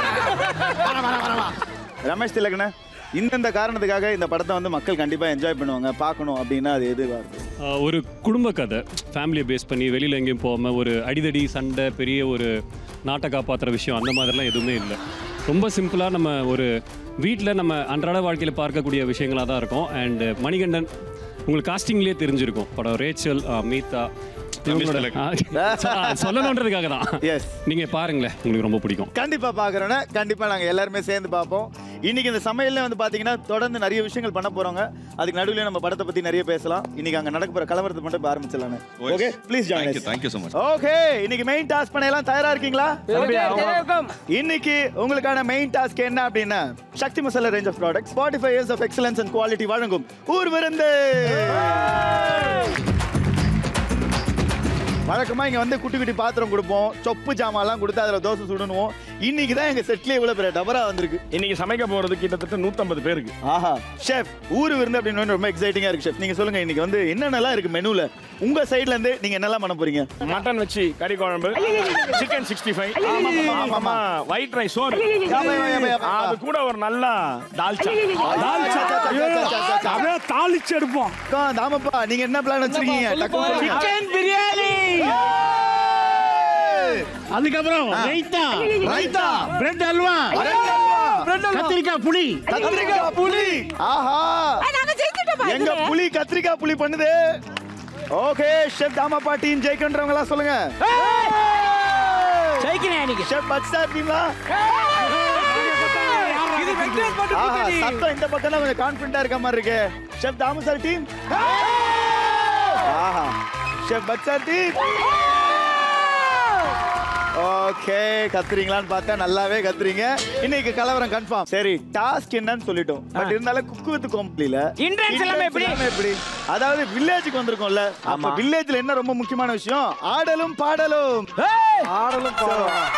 ரமேஷ் திலகண்ணா, இந்தந்த காரணத்துக்காக இந்த படத்தை வந்து மக்கள் கண்டிப்பாக என்ஜாய் பண்ணுவாங்க, பார்க்கணும் அப்படின்னா அது எதுவாக இருக்கும்? ஒரு குடும்ப கதை, ஃபேமிலியை பேஸ் பண்ணி வெளியில் எங்கேயும் போகாமல் ஒரு அடிதடி சண்டை பெரிய ஒரு நாட்டை காப்பாற்றுற விஷயம் அந்த மாதிரிலாம் எதுவுமே இல்லை. ரொம்ப சிம்பிளாக நம்ம ஒரு வீட்டில் நம்ம அன்றாட வாழ்க்கையில் பார்க்கக்கூடிய விஷயங்களாக தான் இருக்கும். அண்டு மணிகண்டன் உங்களுக்கு காஸ்டிங்லேயே தெரிஞ்சிருக்கும் படம். ரேச்சல், மீதா சொல்லணுன்றதுக்காக தான். எஸ், நீங்க பாருங்களேன், உங்களுக்கு ரொம்ப பிடிக்கும். கண்டிப்பா பாக்குறோன்னா கண்டிப்பா நாங்க எல்லாருமே சேர்ந்து பார்ப்போம். இன்னைக்கு இந்த சமையல்ல வந்து பாத்தீங்கன்னா தொடர்ந்து நிறைய விஷயங்கள் பண்ண போறோங்க. அதுக்கு நடுவில் நம்ம படத்தை பத்தி நிறைய பேசலாம். இன்னைக்கு அங்க நடக்க போற கலவரத்தை மட்டும் ஆரம்பிச்சலாம். Okay please join us. Thank you so much. Okay, இன்னைக்கு மெயின் டாஸ்க் பண்ணலாம். தயாரா இருக்கீங்களா? இன்னைக்கு உங்களுக்கான மெயின் டாஸ்க் என்ன அப்படின்னா, Sakthi Masala range of products 45 years of excellence and quality வழங்கும் ஊர் விருந்து. வழக்கமாக இங்கே வந்து குட்டி குட்டி பாத்திரம் கொடுப்போம், சொப்பு ஜாமான்லாம் கொடுத்து அதில் தோசை சுடணுவோம். இன்னைக்கு தான் எங்கள் செட்லேயே இவ்வளோ பெரிய டபரா வந்திருக்கு. இன்னைக்கு சமைக்க போகிறது கிட்டத்தட்ட 150 பேருக்கு. ஆஹா ஷெஃப், ஊர் விருந்து அப்படின்னு ரொம்ப எக்ஸைட்டிங்காக இருக்குது ஷெஃப். நீங்கள் சொல்லுங்கள், இன்னைக்கு வந்து என்னென்னலாம் இருக்குது மெனுவில்? உங்கள் சைட்லேருந்து நீங்கள் என்னெல்லாம் பண்ண போகிறீங்க? மட்டன் வச்சு கறி குழம்பு, சிக்கன் 65, ஒயிட் ரைஸ் சோறு, அது கூட ஒரு நல்ல தால்ச்சா அப்படியே தாளிச்சு எடுப்போம். ஆமாப்பா, நீங்கள் என்ன பிளான் வச்சிருக்கீங்க? சிக்கன் பிரியாணி, அதுக்கப்புறம் ரைத்தா, ரைத்தா, பிரெட் அல்வா, கத்திரிக்காய் புலி. கத்திரிக்காய் புலி. ஆஹா. நாங்க ஜெயிச்சிட்டோம். எங்க புலி கத்திரிக்காய் புலி பண்ணுது. ஓகே, ஷெஃப் தாமாப்பா டீம் ஜெயிக்கன்றவங்க எல்லாம் சொல்லுங்க. ஜெயிக்கிறேன் நீங்க. ஷெஃப் பட்ஸ்டா டீம்லா. இது வெக்டர் போட்டு போடி. சத்தம் இந்த பக்கம் கொஞ்சம் கான்ஃபிடென்ட்டா இருக்க மாதிரி இருக்கு. Chef Damu sir team. ஆஹா. ஷெஃப் பட்ஸ்டா டீம். ஓகே, கத்துறீங்களான்னு பார்த்தா நல்லாவே கத்துறீங்க. இன்னைக்கு கலவரம் கன்ஃபார்ம். சரி, டாஸ்க் என்னன்னு சொல்லிட்டோம். பட் இருந்தாலும் குக் வித் கோம்ப்ளில இன்ட்ரன்ஸ் எல்லாமே எப்படி? அதாவது வில்லேஜுக்கு வந்திருக்கோம்ல. அப்ப வில்லேஜ்ல என்ன ரொம்ப முக்கியமான விஷயம்? ஆடலும் பாடலும். ஆடலும் பாடலும்.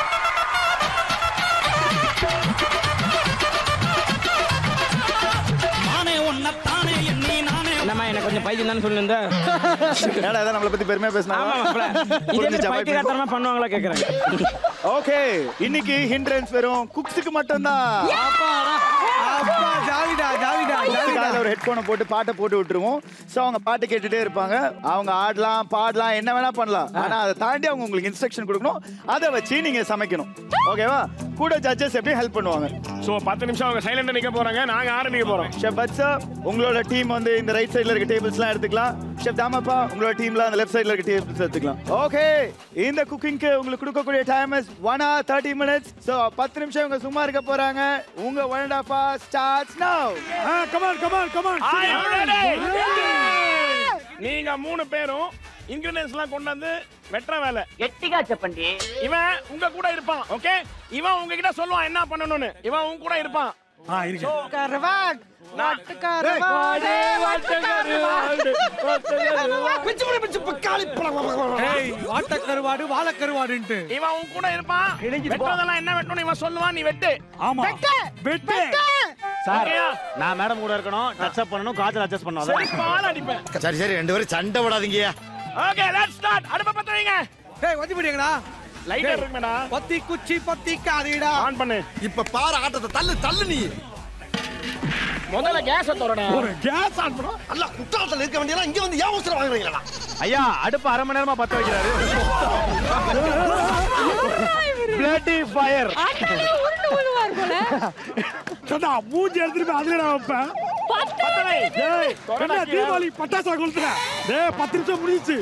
என்னம்மா எனக்கு கொஞ்சம் பைத்தியம் தானே சொல்லுங்க. ஏடா இத நம்மள பத்தி பெருமையா பேசனாங்க. ஆமா மாப்ள. இதே பைத்தியக்காரமா பண்ணுவாங்களா கேக்குறாங்க. ஓகே, இன்னைக்கு ஹிண்ட்ரன்ஸ் வெறும் குக்ஸ்க்கு மட்டும் தான். அப்பாடா. அப்பா ஜாலிடா ஜாலிடா ஜாலிடா. ஒரு ஹெட்போனை போட்டு பாட்டை போட்டு விட்டுருவோம். சோ அவங்க பாட்டு கேட்டுட்டே இருப்பாங்க. அவங்க ஆடலாம் பாடலாம் என்ன வேணா பண்ணலாம். ஆனா அதை தாண்டி அவங்க உங்களுக்கு இன்ஸ்ட்ரக்ஷன் கொடுக்கணும். அதை வச்சு நீங்க சமைக்கணும். ஓகேவா? கூட ஜட்ஜஸ் எப்படி ஹெல்ப் பண்ணுவாங்க. சோ 10 நிமிஷம் அவங்க சைலண்டா நிக்க போறாங்க. நாங்க ஆரம்பிக்க போறோம். ஷெஃப் பட்ஸா உங்களோட டீம் வந்து இந்த ரைட் சைடுல இருக்க டேபிள்ஸ்லாம் எடுத்துக்கலாம். ஷெஃப் தாமப்பா உங்களோட டீம்ல அந்த லெஃப்ட் சைடுல இருக்க டேபிள்ஸ் எடுத்துக்கலாம். ஓகே, இந்த குக்கிங்க்கு உங்களுக்கு கொடுக்கக்கூடிய time is 1 hour 30 minutes. So 10 நிமிஷம் இவங்க சும்மா இருக்க போறாங்க. உங்க 1.5 hours starts now. Come on come on come on. I am ready. நீங்க 3 பேரும் இன்கிரிடியன்ட்ஸ் எல்லாம் கொண்டு வந்து வெட்ற வேலை. எட்டிகா செப்பண்டி. இவன் உங்க கூட இருப்பான். ஓகே, இவன் உங்ககிட்ட சொல்லுவான் என்ன பண்ணணும்னு. இவன் உங்க கூட இருப்பான். இருக்கு. கரவாட் நாட்டுக்கரவாடே வாட்டக்கரவாடு பிச்சு பக்காளி ஏய் வாட்டக்கரவாடு வாழக்கரவாடுன்னு இவன் உன் கூட இருப்பான். வெட்டறதெல்லாம் என்ன வெட்டணும் இவன் சொல்லுவான். நீ வெட்டு. ஆமா வெட்டு. சார் நான் மேடம் கூட இருக்கணும். டச் அப் பண்ணனும். காஜல் அட்ஜஸ்ட் பண்ணனும். சரி, பால் அடிப்பேன். சரி ரெண்டு பேரும் சண்டை போடாதீங்கயா. Okay, let's start. அடுப்ப பத்த வைங்க. டேய் வத்தி போடுங்கடா. லைட்டர் இருக்குடா. பத்தி குச்சி பத்தி காரிடா. ஆன் பண்ணு. இப்ப பாரு ஆட்டத்தை தள்ளு நீ. முதல்ல கேஸ் தரடா. ஒரு கேஸ் ஆன் பண்ணு. அல்ல குற்றாலத்துல இருக்க வேண்டியதா இங்க வந்து ஏன் அவசரம் வாங்குறீங்களா? ஐயா அடுப்பு அரை மணி நேரமா பத்த வைக்கிறாரு. Bloody fire. ஆட்டலே உருண்டு உழுவார் போல. சடா மூஞ்சி எடுத்துட்டு அதுலடா வைப்பேன். பத்தலை. டேய் என்ன தீபாவளி பட்டாசா கொளுத்துற. டேய் 10 நிமிஷம் முடிஞ்சிச்சு.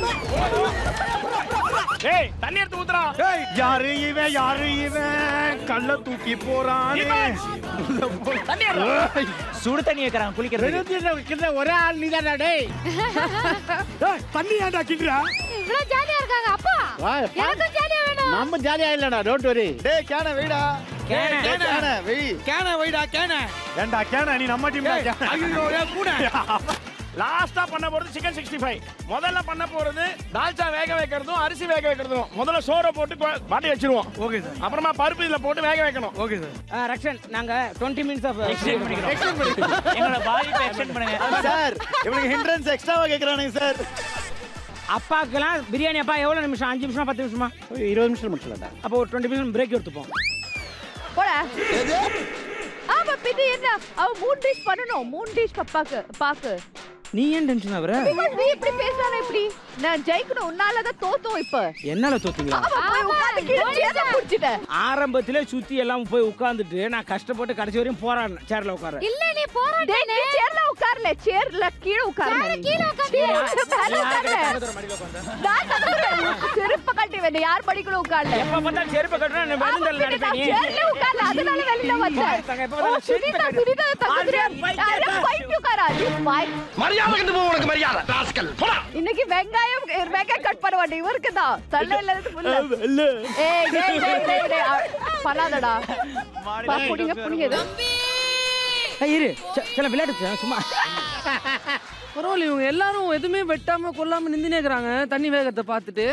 டேய் தண்ணி எடுத்து ஊத்துறா. டேய் யாரு இவன் கல்ல தூக்கி போறானே. தண்ணி எடுடா. சுடு தண்ணி வைக்கறான் குளிக்கிறது. கிட்ட ஒரே ஆள் நீதானே டேய். டேய் தண்ணி ஏன்டா கிண்டறா? இவ்ளோ ஜாலியா இருக்காங்க அப்பா. எனக்கு ஜாலியா வேணும். நம்ம ஜாலியா இல்லடா. Don't worry. டேய் கேன வெயிடா. கேன வெய். கேன வைடா கேன. ஏண்டா கேன நீ நம்ம டீம் தான். ஐயோ ஏன் கூட. லாஸ்டா பண்ண போறது சிக்கன் 65. முதல்ல பண்ண போறது தால்ச்சா வேக வைக்கிறதும் அரிசி வேக வைக்கிறதும். முதல்ல சோறை போட்டு பாட்டி வச்சிருவோம். Okay sir. அப்புறமா பருப்பு இதுல போட்டு வேக வைக்கணும். Okay sir. ரக்ஷன் நாங்க 20 minutes ஆஃப் எக்ஸ்டெண்ட் பண்ணிக்கிறோம். எங்களோட பாடி எக்ஸ்டெண்ட் பண்ணுங்க சார். இவனுக்கு ஹிண்ட்ரன்ஸ் எக்ஸ்ட்ராவா கேக்குறானே சார். அப்பாக்குலாம் பிரியாணி அப்பா எவ்வளவு நிமிஷம்? 5 நிமிஷமா 10 நிமிஷமா? 20 நிமிஷம் முடிச்சலடா. அப்போ ஒரு 20 minutes பிரேக் எடுத்துப்போம். போடா. ஆமா பின்ன என்ன? அவ 3 டிஷ் பண்ணனும். 3 டிஷ் பாக்கு. நீ ஏன் டென்ஷன் ஆவற? நீ இப்படி பேசறானே இப்படி? நான் ஜெயிக்கணும். உன்னால தான் தோத்தோம் இப்ப. என்னால தோத்தீங்களா? உட்கார்ந்து கீழே புடிச்சிட்ட. ஆரம்பத்திலே சுத்தி எல்லாம் போய் உட்கார்ந்துட்டு நான் கஷ்டப்பட்டு கடைசி வரையும் போராடினேன் சேர்ல உட்கார. இல்ல நீ போராடினே. சேர்ல உட்கார்ல. சேர்ல கீழ உட்கார்ல. கீழ உட்கார்ல. நான் செருப்பு கட்டி வந்து யார் படிக்கணும் உட்கார்ல. எப்ப பார்த்தா செருப்பு கட்டறா நான் வெறுந்தல்ல நடப்பேன். சேர்ல உட்கார்ல. அதனால வெளியில வந்தேன். சுனிதா தங்கச்சி ஃபைட் உட்காரா. மரியாதை கண்டு போ. உனக்கு மரியாதை ராஸ்கல் போடா. இன்னைக்கு வெங்காயம் கட் பண்ண மாட்டேன். இவருக்கு தான் தலையில இருந்து புல்ல. ஏய் டேய் பண்ணாதடா. புடிங்க இரு சில விளையாட்டு சும்மா. பரவாயில்ல இவங்க எல்லாரும் எதுவுமே வெட்டாம கொல்லாம நின்னுனே இருக்காங்க தண்ணி வேகத்தை பார்த்துட்டு.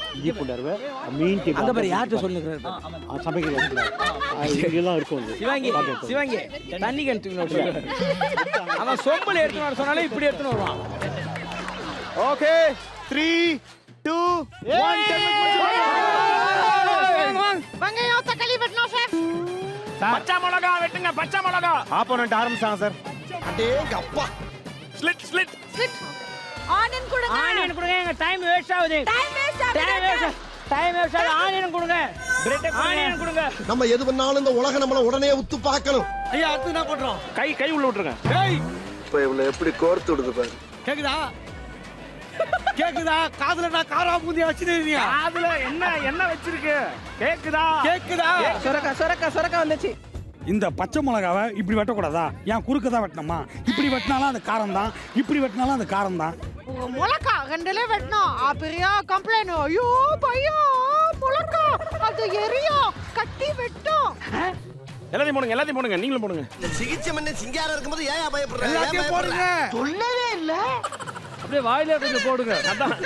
அங்க பாரு யார்ட்ட சொல்லுங்கறாரு. இதெல்லாம் இருக்கும். சிவாங்கி தண்ணி கண்டினியூ. அவன் சொம்பல எடுத்து வர சொன்னாலே இப்படி எடுத்து வருவான். ஓகே 3 2 1 வெங்காயம் தக்காளி வெட்டணும் ஷெஃப். பச்சை மிளகா வெட்டுங்க. பச்சை மிளகா. ஆப்போனன்ட் ஆரம்பிச்சாங்க சார். அடேங்க அப்பா. ஸ்லிட். ஆனியன் கொடுங்க. ஆனியன் கொடுங்க. டைம் வேஸ்ட் ஆகுது. டைம் வேஸ்ட் ஆகுது. ஆனியன் கொடுங்க. ஆனியன் கொடுங்க. நம்ம எது பண்ணாலும் இந்த உலகம் நம்மள உடனே உத்து பார்க்கணும். ஐயா அடுத்து என்ன பண்றோம்? கை உள்ள விட்டுருங்க. ஏய் இப்ப இவள எப்படி கோர்த்து விடுது பாரு. கேக்குதா? கேக்குதா? காதுல நான் காரா பூந்தியா வச்சிருக்கீங்க. காதுல என்ன வச்சிருக்கு? கேக்குதா? சொரக்கா வந்துச்சு. இந்த பச்சை மிளகாவை இப்படி வெட்டக்கூடாதா? ஏன் குறுக்க தான் வெட்டணுமா? இப்படி வெட்டினாலும் அந்த காரம் தான், இப்படி வெட்டினாலும் அந்த காரம் தான். முளக்கா ரெண்டுல வெட்டணும். பெரிய கம்ப்ளைண்ட். ஐயோ பையன் முளக்கா அது எரியும் கட்டி வெட்டும். எல்லாத்தையும் போடுங்க நீங்களும் போடுங்க. இந்த சிகிச்சை பண்ண சிங்காரம் இருக்கும்போது ஏன் பயப்படுற? எல்லாத்தையும் போடுங்க. சொல்லவே இல்ல. அப்படியே வாயிலே கொஞ்சம் போடுங்க. அதான்.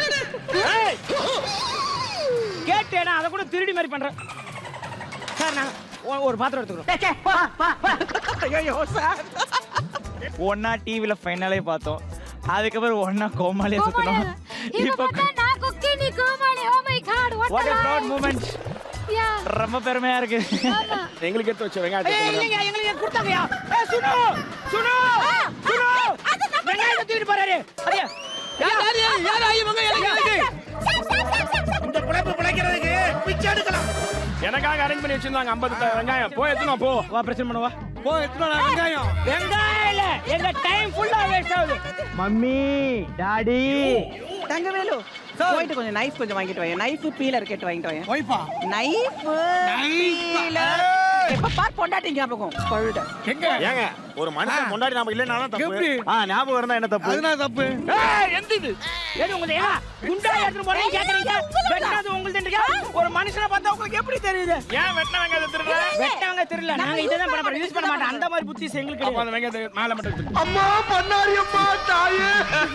கேட்டேனா அதை கூட திருடி மாதிரி பண்றேன் சார். நான் ஒரு பாத்திரம் எடுத்துக்கிறோம். ஐயோ சார், ஒன்னா டிவில ஃபைனலே பார்த்தோம். அதுக்கப்புறம் ஒன்னா கோமாளியா சுத்தணும். இப்போ நான் குக்கி நீ கோமாளி. Oh my God, what a proud moment. ரொம்ப பெருமையா இருக்கு. எங்களுக்கு எடுத்து வச்ச வெங்காயத்தை எங்களுக்கு கொடுத்தாங்கயா. சுனு வெங்காயத்தை தூக்கிட்டு போறாரு. இந்த குழம்பு பிழைக்கிறதுக்கு பிச்சை எடுக்கலாம். எனக்காக அரேஞ்ச் பண்ணி வச்சிருந்தாங்க 50 வெங்காயம். போய் எடுத்துனோம். வா பிரச்சனை பண்ணுவா. போ எடுத்துடா வெங்காயம். வெங்காயம் இல்ல, எங்க டைம் ஃபுல்லா வேஸ்ட் ஆகுது. மம்மி டாடி தங்கவேலு போயிட்டு கொஞ்சம் நைஃப் கொஞ்சம் வாங்கிட்டு வாங்க. நைஃப் பீலர் கேட்டு வாங்கிட்டு வாங்க. வைப்பா நைஃப் பீலர் எப்ப பார் பொண்டாட்டிங்க ஞாபகம் பழுட. ஏங்க ஒரு மனுஷன் முன்னாடி நாம இல்லனாலும் தப்பு. ஞாபகம் இருந்தா என்ன தப்பு? அதுனா தப்பு. ஏய் எந்திது ஏது உங்க ஏங்க குண்டா எடுத்து போறீங்க கேக்குறீங்க. வெட்டறது உங்களுதுன்றீங்க. ஒரு மனுஷனை பார்த்தா உங்களுக்கு எப்படி தெரியுது? ஏன் வெட்டவங்க திருடுற? வெட்டவங்க தெரியல. நாங்க இதெல்லாம் பண்ண போறோம். யூஸ் பண்ண மாட்டோம். அந்த மாதிரி புத்தி எங்களுக்கு அப்ப அந்த வெங்காயத்தை மேல மட்டும் எடுத்து. அம்மா பண்ணாரி அம்மா தாயே.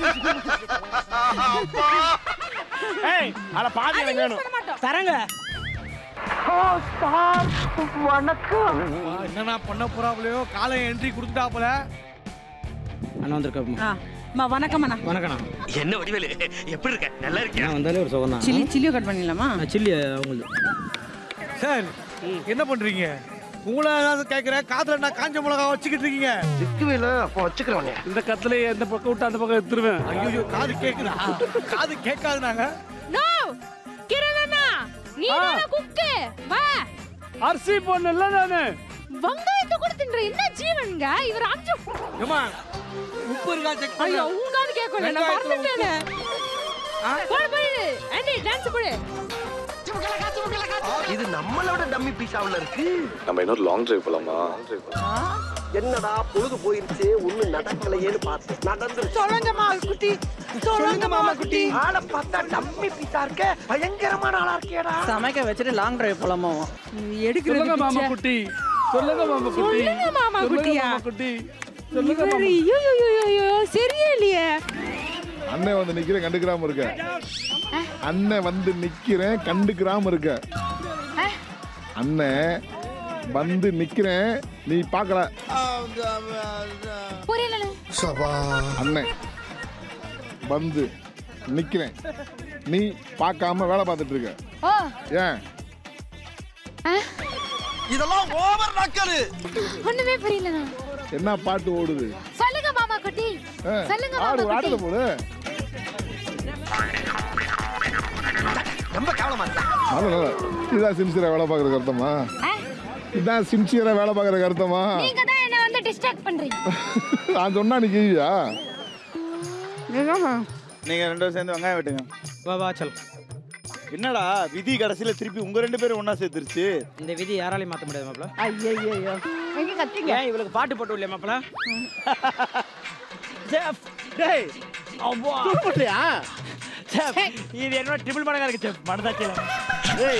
ஏய் அட பாதி எனக்கு வேணும். தரங்க. வணக்கம். என்னன்னா பண்ண போறாப்லையோ காலை என்ட்ரி கொடுத்துட்டாப்ல. அண்ணா வந்திருக்கா. வணக்கம் அண்ணா. வணக்கண்ணா. என்ன வடிவேலு எப்படி இருக்க? நல்லா இருக்கியா? நான் வந்தாலே ஒரு சுகம் தான். சில்லியோ கட் பண்ணிடலாமா? சில்லி உங்களுக்கு. சார் என்ன பண்றீங்க? உங்களை ஏதாவது கேட்கிறேன். காதுல நான் காஞ்ச மிளகா வச்சுக்கிட்டு இருக்கீங்க. திக்குவேல அப்ப வச்சுக்கிறவனே. இந்த கத்திலே எந்த பக்கம் விட்டு அந்த பக்கம் எடுத்துருவேன். ஐயோ காது கேக்குதா? காது கேட்காது. நாங்க நோ கிரணனா நீ தான குக்கு. வா அரிசி போடல நானு. வெங்காயத்தை கூட தின்ற என்ன ஜீவன்ங்க இவர் அஞ்சு. ஏமா உப்பு இருக்கா செக் பண்ணு. ஐயோ உங்காது கேக்கல நான் மறந்துட்டேனே. போடு போடு அண்ணி டான்ஸ் போடு. இது நம்மளோட டம்மி பீஸாவுல இருக்கு. நம்ம இன்னொரு லாங் டிரைவ் போலாமா? என்னடா பொழுது போயிருச்சு ஒண்ணு நடக்கலையேன்னு பார்த்தேன். நடந்துருச்சு. சொல்லுங்க மாமா குட்டி. சொல்லுங்க மாமா குட்டி. ஆளை பார்த்தா டம்மி பீஸா இருக்க. பயங்கரமான ஆளா இருக்கேடா. சமைக்க வச்சுட்டு லாங் டிரைவ் போலாமா? சொல்லுங்க மாமா குட்டி. சொல்லுங்க மாமா குட்டி. சொல்லுங்க மாமா குட்டியா. குட்டி. சொல்லுங்க மாமா. ஐயோ சரியே இல்லையே. அண்ணன் வந்து நிக்கிறேன் கண்டுக்கிறாம இருக்க. அண்ணன் வந்து நிக்கிறேன் கண்டுக்கிறாம இருக்க. அண்ணன் வந்து நிக்கிறேன் நீ பாக்கல. புரியல. அண்ணன் வந்து நிக்கிறேன் நீ பார்க்காம வேலை பார்த்துட்டு இருக்க. ஏன் இதெல்லாம் ஓவர் நக்கலு. ஒண்ணுமே புரியல. என்ன பாட்டு ஓடுது? சொல்லுங்க மாமா குட்டி. சொல்லுங்க மாமா ஆடு குட்டி. ஆடுல போடு. ரொம்ப கேவலமா இருக்கு. நல்ல இதான் சின்சியரா வேலை பார்க்கறதுக்கு அர்த்தமா? இதான் சின்சியரா வேலை பார்க்கறதுக்கு அர்த்தமா? நீங்க தான் என்ன வந்து டிஸ்ட்ராக்ட் பண்றீங்க. நான் சொன்னா நீ கேவியா? நீங்க ரெண்டு பேரும் சேர்ந்து வெங்காயம் வெட்டுங்க. வா வா சல். என்னடா விதி கடைசியில திருப்பி உங்க ரெண்டு பேரும் ஒண்ணா சேர்த்துருச்சு. இந்த விதி யாராலையும் மாத்த முடியாது மாப்ள. ஐயோ எங்க கத்திங்க? ஏன் இவளுக்கு பாட்டு போட்டு இல்லையா மாப்ள? செஃப் டேய் அவ்வா சூப்பர்யா. செஃப் இது என்ன ட்ரிபிள் மடங்கா இருக்கு செஃப். மனதாச்சல. டேய்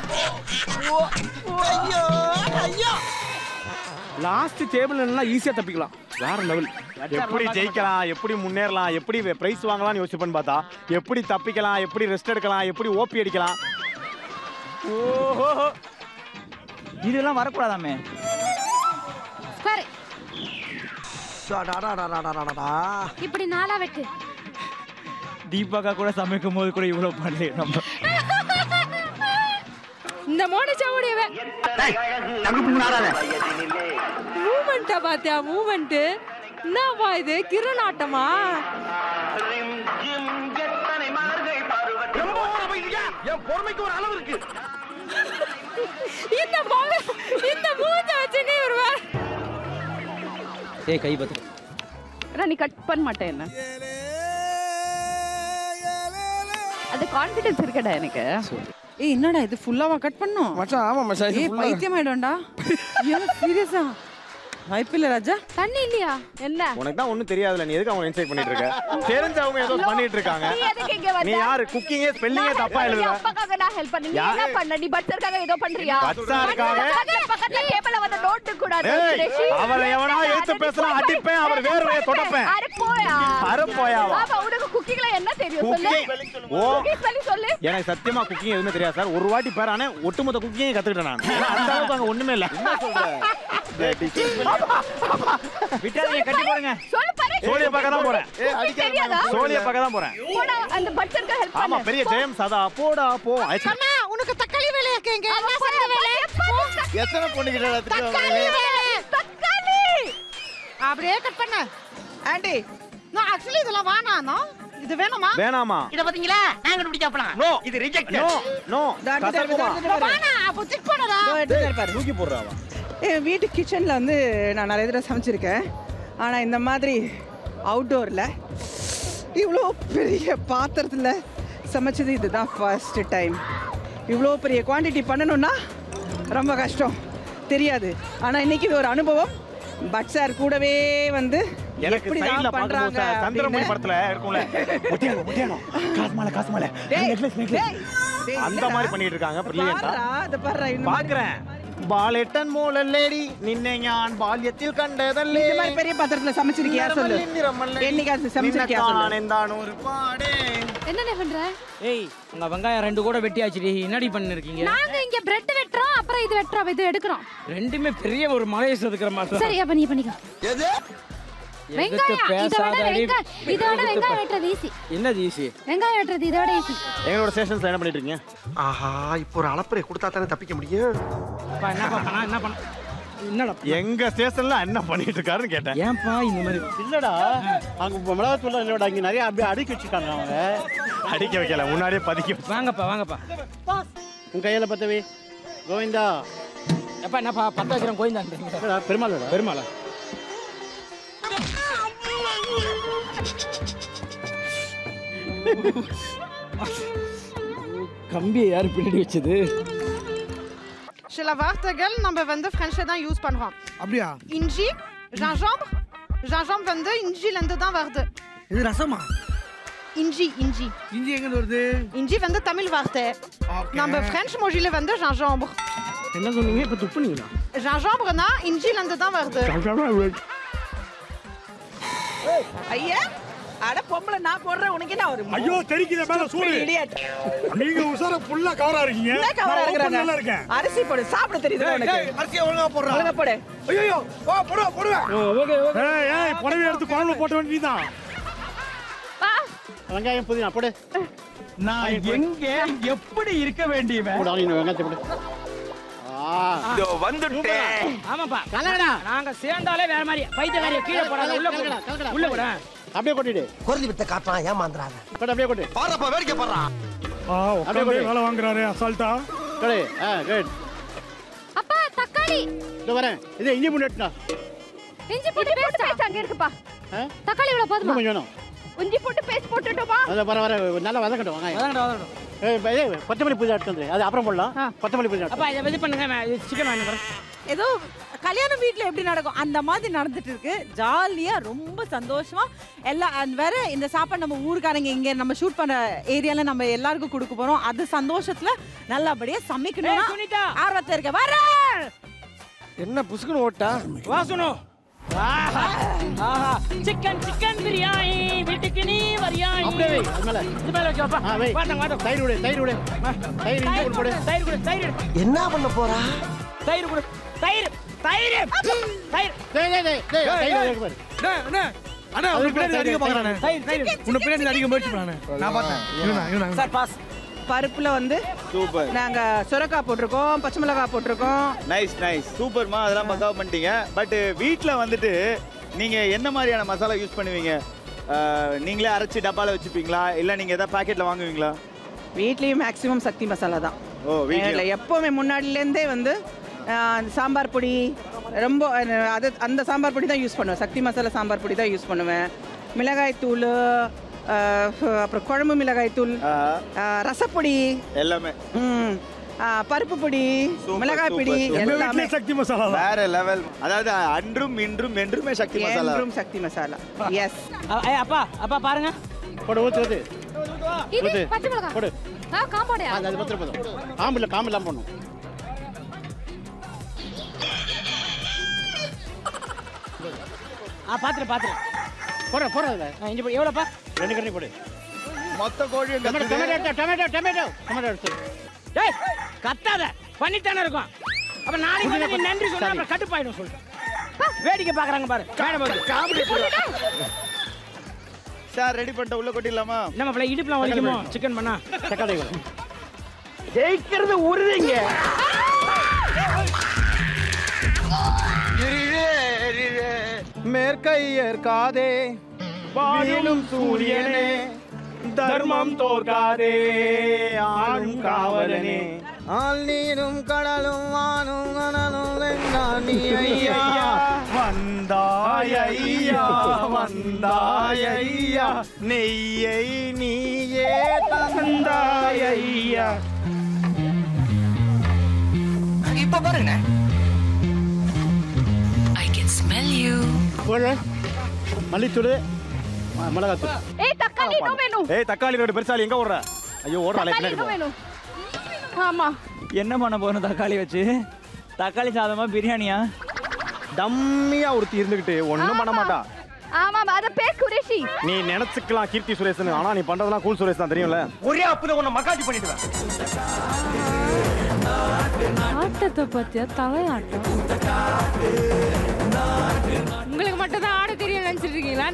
ஐயோ ஐயோ. லாஸ்ட் டேபிள் எல்லாம் ஈஸியா தப்பிக்கலாம். வேற லெவல். எப்படி ஜெயிக்கலாம், எப்படி முன்னேறலாம், எப்படி பிரைஸ் வாங்கலாம்னு யோசிப்பேன்னு பார்த்தா எப்படி தப்பிக்கலாம், எப்படி ரெஸ்ட் எடுக்கலாம், எப்படி ஓபி அடிக்கலாம். ஓஹோ இதெல்லாம் வரக்கூடாதாமே. சரி டாடாடாடாடாடாடா. இப்படி நாளா வெட்டு. தீபாக்கா கூட சமைக்கும் போது கூட இவ்வளவு பண்ணல நம்ம. இந்த மோடி சாவடியவ மூமெண்ட்டா பாத்தியா? மூமெண்ட் என்னவா இது? கிரணாட்டமா? என் பொறுமைக்கு ஒரு அளவு இருக்கு. இந்த மூஞ்ச வச்சுனே வருவா. ஏய் கை பத்து. நீ கட் பண்ண மாட்டே என்ன? அது கான்ஃபிடன்ஸ் இருக்கடா எனக்கு. ஏய் என்னடா இது ஃபுல்லாவா கட் பண்ணோம்? மச்சான் ஆமா மச்சான் இது ஃபுல்லா. பைத்தியம் ஆயிடும்டா. ஏன் சீரியஸா? வாய்ப்பில்லை ராஜா. தண்ணி இல்லையா? என்ன? உனக்கு தான் ஒண்ணும் தெரியாதுல, நீ எதுக்கு அவங்க இன்சைட் பண்ணிட்டு இருக்க? தெரிஞ்சவங்க ஏதோ பண்ணிட்டு இருக்காங்க. நீ எதுக்கு இங்க வந்த? நீ யாரு? குக்கிங்கே ஸ்பெல்லிங்கே தப்பா எழுதுற. அப்பாக்காக நான் ஹெல்ப் பண்ணி. நீ என்ன பண்ண? நீ பட்சர்க்காக ஏதோ பண்றியா? பட்சர்க்காக பக்கத்துல டேபிள்ல வந்து நோட் கூடாது. அவரை எவனா எடுத்து பேசினா அடிப்பேன், அவர் வேர்வையை தொடப்பேன். அட போயா. அர போயாவா? பாபா உனக்கு குக்கிங்ல என்ன தெரியும் சொல்லு. ஓ குக்கிங் சொல்லி சொல்லு. எனக்கு சத்தியமா குக்கிங் எதுவுமே தெரியாது சார். ஒரு வாட்டி பேரானே ஒட்டுமொத்த குக்கிங்கே கத்துக்கிட்டேன் நான். அந்த அளவுக்கு அங்க ஒண்ணுமே இல்ல. என்ன சொல்ற? விட்டாதீங்க, கட்டி போடுங்க. சொல்லு பாரு. சோலிய பக்க தான் போறேன். தெரியாதா? சோலிய பக்க தான் போறேன். போடா அந்த பட்சர்க்க ஹெல்ப் பண்ணு. ஆமா பெரிய ஜெயம் சதா போடா போ. அம்மா உனக்கு தக்காளி வேலை இருக்கேங்க. என்ன செய்ற வேலை? எத்தனை பொண்ணுகிட்ட தக்காளி வேலை. தக்காளி. அப்படியே கட் பண்ணு. ஆண்டி நான் ஆக்சுவலி இதெல்லாம் வேணானோ? இது வேணுமா? வேணாமா? இத பாத்தீங்களா? நாங்க கண்டுபிடிச்சாப்லாம். நோ இது ரிஜெக்ட். No no. வேணா அப்ப செக் பண்ணுடா. தூக்கி போடுறாவா? என் வீட்டு கிச்சனில் வந்து நான் நிறைய தடவை சமைச்சிருக்கேன். ஆனால் இந்த மாதிரி அவுட்டோரில் இவ்வளோ பெரிய பாத்திரத்தில் சமைச்சது இதுதான் ஃபர்ஸ்ட் டைம். இவ்வளோ பெரிய குவான்டிட்டி பண்ணணும்னா ரொம்ப கஷ்டம், தெரியாது. ஆனால் இன்னைக்கு இது ஒரு அனுபவம். பட் சார் கூடவே வந்து எனக்கு எப்படி சைடுல தான் பண்றாங்க பாக்கும்போது சந்திரமுனி படத்துல இருக்கும்ல, ஒட்டியானோ ஒட்டியானோ காசு மேல அந்த மாதிரி பண்ணிட்டு இருக்காங்க. பிரில்லியன்ட்டா அத பாருடா. பாக்குறேன். பாலெட்டன் மூலல்லேடி நின்னை ஞான் பால்யத்தில் கண்டதல்லே. இந்த மாதிரி பெரிய பாத்திரத்துல சமைச்சிருக்கியா சொல்லு. என்னைக்காவது சமைச்சிருக்கியா சொல்லு. என்ன பண்ற? ஏய் உங்க வெங்காயம் 2 கூட வெட்டியாச்சுடி. என்னடி பண்ணிருக்கீங்க? நாங்க இங்க பிரெட் வெட்றோம், அப்புறம் இது வெட்றோம், இது எடுக்கறோம். ரெண்டுமே பெரிய ஒரு மலையை செதுக்குற மாதிரி. சரி அப்ப நீ பண்ணிக்க. எது? வெங்காயம் இதோட வெங்காயம் வெட்றது ஈஸி. என்னது ஈஸி? வெங்காயம் வெட்றது இதோட ஈஸி. எங்களோட ஸ்டேஷன்ஸ்ல என்ன பண்ணிட்டு இருக்கீங்க? ஆஹா இப்போ ஒரு அளப்பறை கொடுத்தா தானே தப்பிக்க முடியும். என்ன பண்ண என்னடா எங்க ஸ்டேஷன்ல என்ன பண்ணிட்டு இருக்காருன்னு கேட்டேன். ஏன்பா இந்த மாதிரி? இல்லடா அங்க மிளகாத்தூள் இல்லடா, இங்க நிறைய அப்படியே அடுக்கி வச்சிருக்காங்க. அவங்க அடிக்க வைக்கல, முன்னாடியே பதுக்கி. வாங்கப்பா வாங்கப்பா. உன் கையில பத்தவே கோவிந்தா. எப்பா என்னப்பா பத்த வைக்கிறேன் கோவிந்தா? பெருமாளோட பெருமாளா? கம்பியை யாரு பின்னாடி வச்சது? சில வார்த்தைகள் நம்ம வந்து ஃப்ரெண்ட்ஸ்ல தான் யூஸ் பண்றோம். அப்படியா? இஞ்சி, gingembre வந்து இஞ்சில இருந்து தான் வருது. இது ரசமா? இஞ்சி இஞ்சி இஞ்சி எங்க வருது? இஞ்சி வந்து தமிழ் வார்த்தை. நம்ம பிரெஞ்சு மொழியில வந்து gingembre. என்ன சொன்னீங்க இப்ப? துப்புனீங்களா? gingembre-னா இஞ்சில இருந்து தான் வருது. ஐயா அட பொம்பளை நான் போடுறேன், உனக்கு என்ன ஒரு ஐயோ தெரிக்குதே மேல சூடு. நீங்க உசார ஃபுல்லா கவரா இருக்கீங்க. நான் நல்லா இருக்கேன். அரிசி போடு, சாப்பிட தெரியுது உனக்கு. அரிசி ஒழுங்கா போடுறா. ஒழுங்கா போடு. ஐயோ வா போடுவேன். Okay okay. ஏய் புடவை எடுத்து குழம்புல போட்ட வேண்டியதுதான். வெங்காயம் புதினா போடு. நான் எங்க எப்படி இருக்க வேண்டியவன்? போடு நீ வெங்காயத்தை போடு. இதோ வந்துட்டேன். ஆமாப்பா கலடா. நாங்க சேர்ந்தாலே வேற மாதிரி பைத்தியக்காரிய கீழே போடாத, உள்ள போடு. உள்ள போடு. அப்படியே கொட்டிடு. குருதி வித்த காட்டலாம் ஏமாந்துறாங்க. கொடு அப்படியே கொடு. பாறப்பா வேடிக்கை பாறா. அப்படியே வேலை வாங்குறாரு அசால்ட்டா. கொடு. குட். அப்பா தக்காளி. இதோ வரேன். இது இஞ்சி பூண்டு வெட்டணும். இஞ்சி பூண்டு பேஸ்ட் அங்க இருக்குப்பா. தக்காளி இவ்வளவு போதுமா? கொஞ்சம் வேணும். இஞ்சி பூண்டு பேஸ்ட் போட்டுட்டோமா? அத வர நல்லா வதக்கட்டும். வதங்கட்டும். கொத்தமல்லி புதினா எடுத்து வந்து அது அப்புறம் போடலாம். கொத்தமல்லி புதினா. அப்பா இத வெதி பண்ணுங்க. சிக்கன் வாங்க போறேன். ஏதோ கல்யாண வீட்டில் எப்படி நடக்கும் அந்த மாதிரி நடந்துட்டு இருக்கு. ஜாலியா ரொம்ப சந்தோஷமா எல்லாம். and வேற இந்த சாப்பாடு நம்ம ஊருக்காரங்க இங்க நம்ம ஷூட் பண்ற ஏரியால நம்ம எல்லாருக்கும் கொடுக்க போறோம். அது சந்தோஷத்துல நல்லபடியா சமைக்கணும். ஆர்வத்துல இருக்க வர என்ன புசுக்குன்னு ஓட்டா வாசனோ. ஆஹா சிக்கன் சிக்கன் பிரியாணி வீட்டுக்கு நீ வரியாணி. அப்படியே வை. அது மேல இது மேல வச்சப்பா. வாங்க தயிர் விடு. தயிர் விடு. தயிர் இஞ்சி பூண்டு போடு. தயிர் கொடு. தயிர் என்ன பண்ண போறா? தயிர் கொடு. தயிர் தயிர் தயிர். தயிர் பாரு. அண்ணா உன்னை பின்னாடி அடிக்க பாக்குறானே. உன்னை பின்னாடி அடிக்க முயற்சி பண்ணானே. நான் பார்த்தேன். இவனா சார் பாஸ். பருப்புல வந்து சூப்பர். நாங்க சுரக்காய் போட்டிருக்கோம், பச்சை மிளகாய் போட்டிருக்கோம். நைஸ் நைஸ் சூப்பர்மா. அதெல்லாம் பக்காவா பண்ணிட்டீங்க. பட் வீட்டில் வந்துட்டு நீங்க என்ன மாதிரியான மசாலா யூஸ் பண்ணுவீங்க? நீங்களே அரைச்சி டப்பால வச்சுப்பீங்களா, இல்லை நீங்க ஏதாவது பாக்கெட்ல வாங்குவீங்களா? வீட்லயும் மேக்ஸிமம் சக்தி மசாலா தான். இல்லை எப்போவுமே முன்னாடிலேருந்தே வந்து சாம்பார் பொடி ரொம்ப அந்த சாம்பார் பொடி தான் யூஸ் பண்ணுவேன். சக்தி மசாலா சாம்பார் பொடி தான் யூஸ் பண்ணுவேன். மிளகாய் தூள், அப்புறம் குழம்பு மிளகாய் தூள், ரசப்பொடி எல்லாமே, பருப்பு பொடி, மிளகாய் பொடி எல்லாமே சக்தி மசாலா வேற லெவல். அதாவது அன்றும் இன்றும் என்றுமே சக்தி மசாலா. என்றும் சக்தி மசாலா. எஸ். அப்பா அப்பா பாருங்க. போடு ஊத்து. இது பச்சை மிளகாய். போடு. காம்போடா. அது பத்திர போதும். காம்பெல்லாம் போடணும். பாத்துறேன். போடுற அதுல. இங்க போடு. எவ்வளோப்பா? 2 கரண்டி போடு. மொத்த கோழி டொமேட்டோ எடுத்து. டேய் கத்தாத. பண்ணித்தானே இருக்கும். அப்ப நாளைக்கு வந்து நீ நன்றி சொன்னா அப்புறம் கடுப்பாயிடும் சொல்லிட்டு. வேடிக்கை பாக்குறாங்க பாரு. காமெடி சார் ரெடி பண்ணிட்ட உள்ள கொட்டிடலாமா? நம்ம பிள்ளை இடுப்புல வலிக்குமோ சிக்கன் பண்ணா? தக்காளி ஜெயிக்கிறது உறுதிங்க. மேற்கையேற்காதே வாழும் சூரியனே, தர்மம் தோற்காதே ஆளும் காவலனே, ஆள் நீரும் கடலும் வானும் கனலும் வென்றான் நீ ஐயா. வந்தாயையா வந்தாயையா, நெய்யை நீயே தந்தாயையா. இப்ப பாருங்க. I can smell you. போடு. மல்லித்தூள், மிளகாத்தூள். ஏய் தக்காளி இன்னும் வேணும். ஏய் தக்காளி ரோடு பெருசாலி எங்க ஓடுற? ஐயோ ஓடுறாளே தக்காளி பின்னாடி. இன்னும் வேணும். ஆமா. என்ன பண்ண போறோம் தக்காளி வச்சு? தக்காளி சாதமா பிரியாணியா? டம்மியா ஒருத்தி இருந்துகிட்டு ஒண்ணும் பண்ண மாட்டா. ஆமா அத பேர் குரேஷி. நீ நினைச்சுக்கலாம் கீர்த்தி சுரேஷ்னு, ஆனா நீ பண்றதெல்லாம் கூல் சுரேஷ் தான் தெரியும்ல. ஒரே அப்புல உன்னை மக்காட்டி பண்ணிடுவேன். ஆட்டத்தை பத்தியா தலையாட்டம்? உங்களுக்கு மட்டும் தான் ஆட தெரியும் நினைச்சிட்டு இருக்கீங்களா?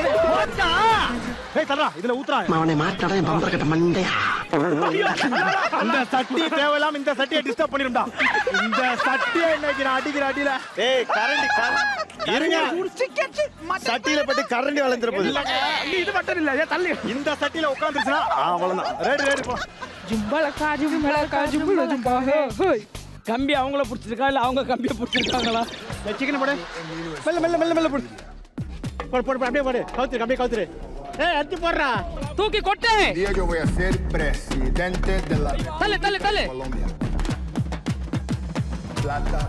ஏய் தரா இதுல ஊத்துறா. அவனை மாட்டாடா என் பம்பர கட்ட மண்டையா. இந்த சட்டி தேவலாம் இந்த சட்டியை டிஸ்டர்ப் பண்ணிரும்டா. இந்த சட்டியை இன்னைக்கு நான் அடிக்கிற அடியில. ஏய் கரண்டி இருங்க. சட்டியில பட்டு கரண்டி வளர்ந்துற போகுது. இது மட்டும் இல்ல. ஏய் தள்ளி. இந்த சட்டியில உட்கார்ந்துச்சுனா அவ்வளவுதான். ரெடி போ. ஜும்பலக்கா ஜும்பா ஹோய். கம்பி அவங்கள பிடிச்சிருக்கா இல்ல அவங்க கம்பியை பிடிச்சிருக்காங்களா? சிக்கன் போடு. மெல்ல போடு. போடு அப்படியே போடு. கவுத்துரு. ஏய் அடிச்சு போடுறா. தூக்கி கொட்டு. Yo voy a ser presidente de la தள்ளு. Colombia. Plata.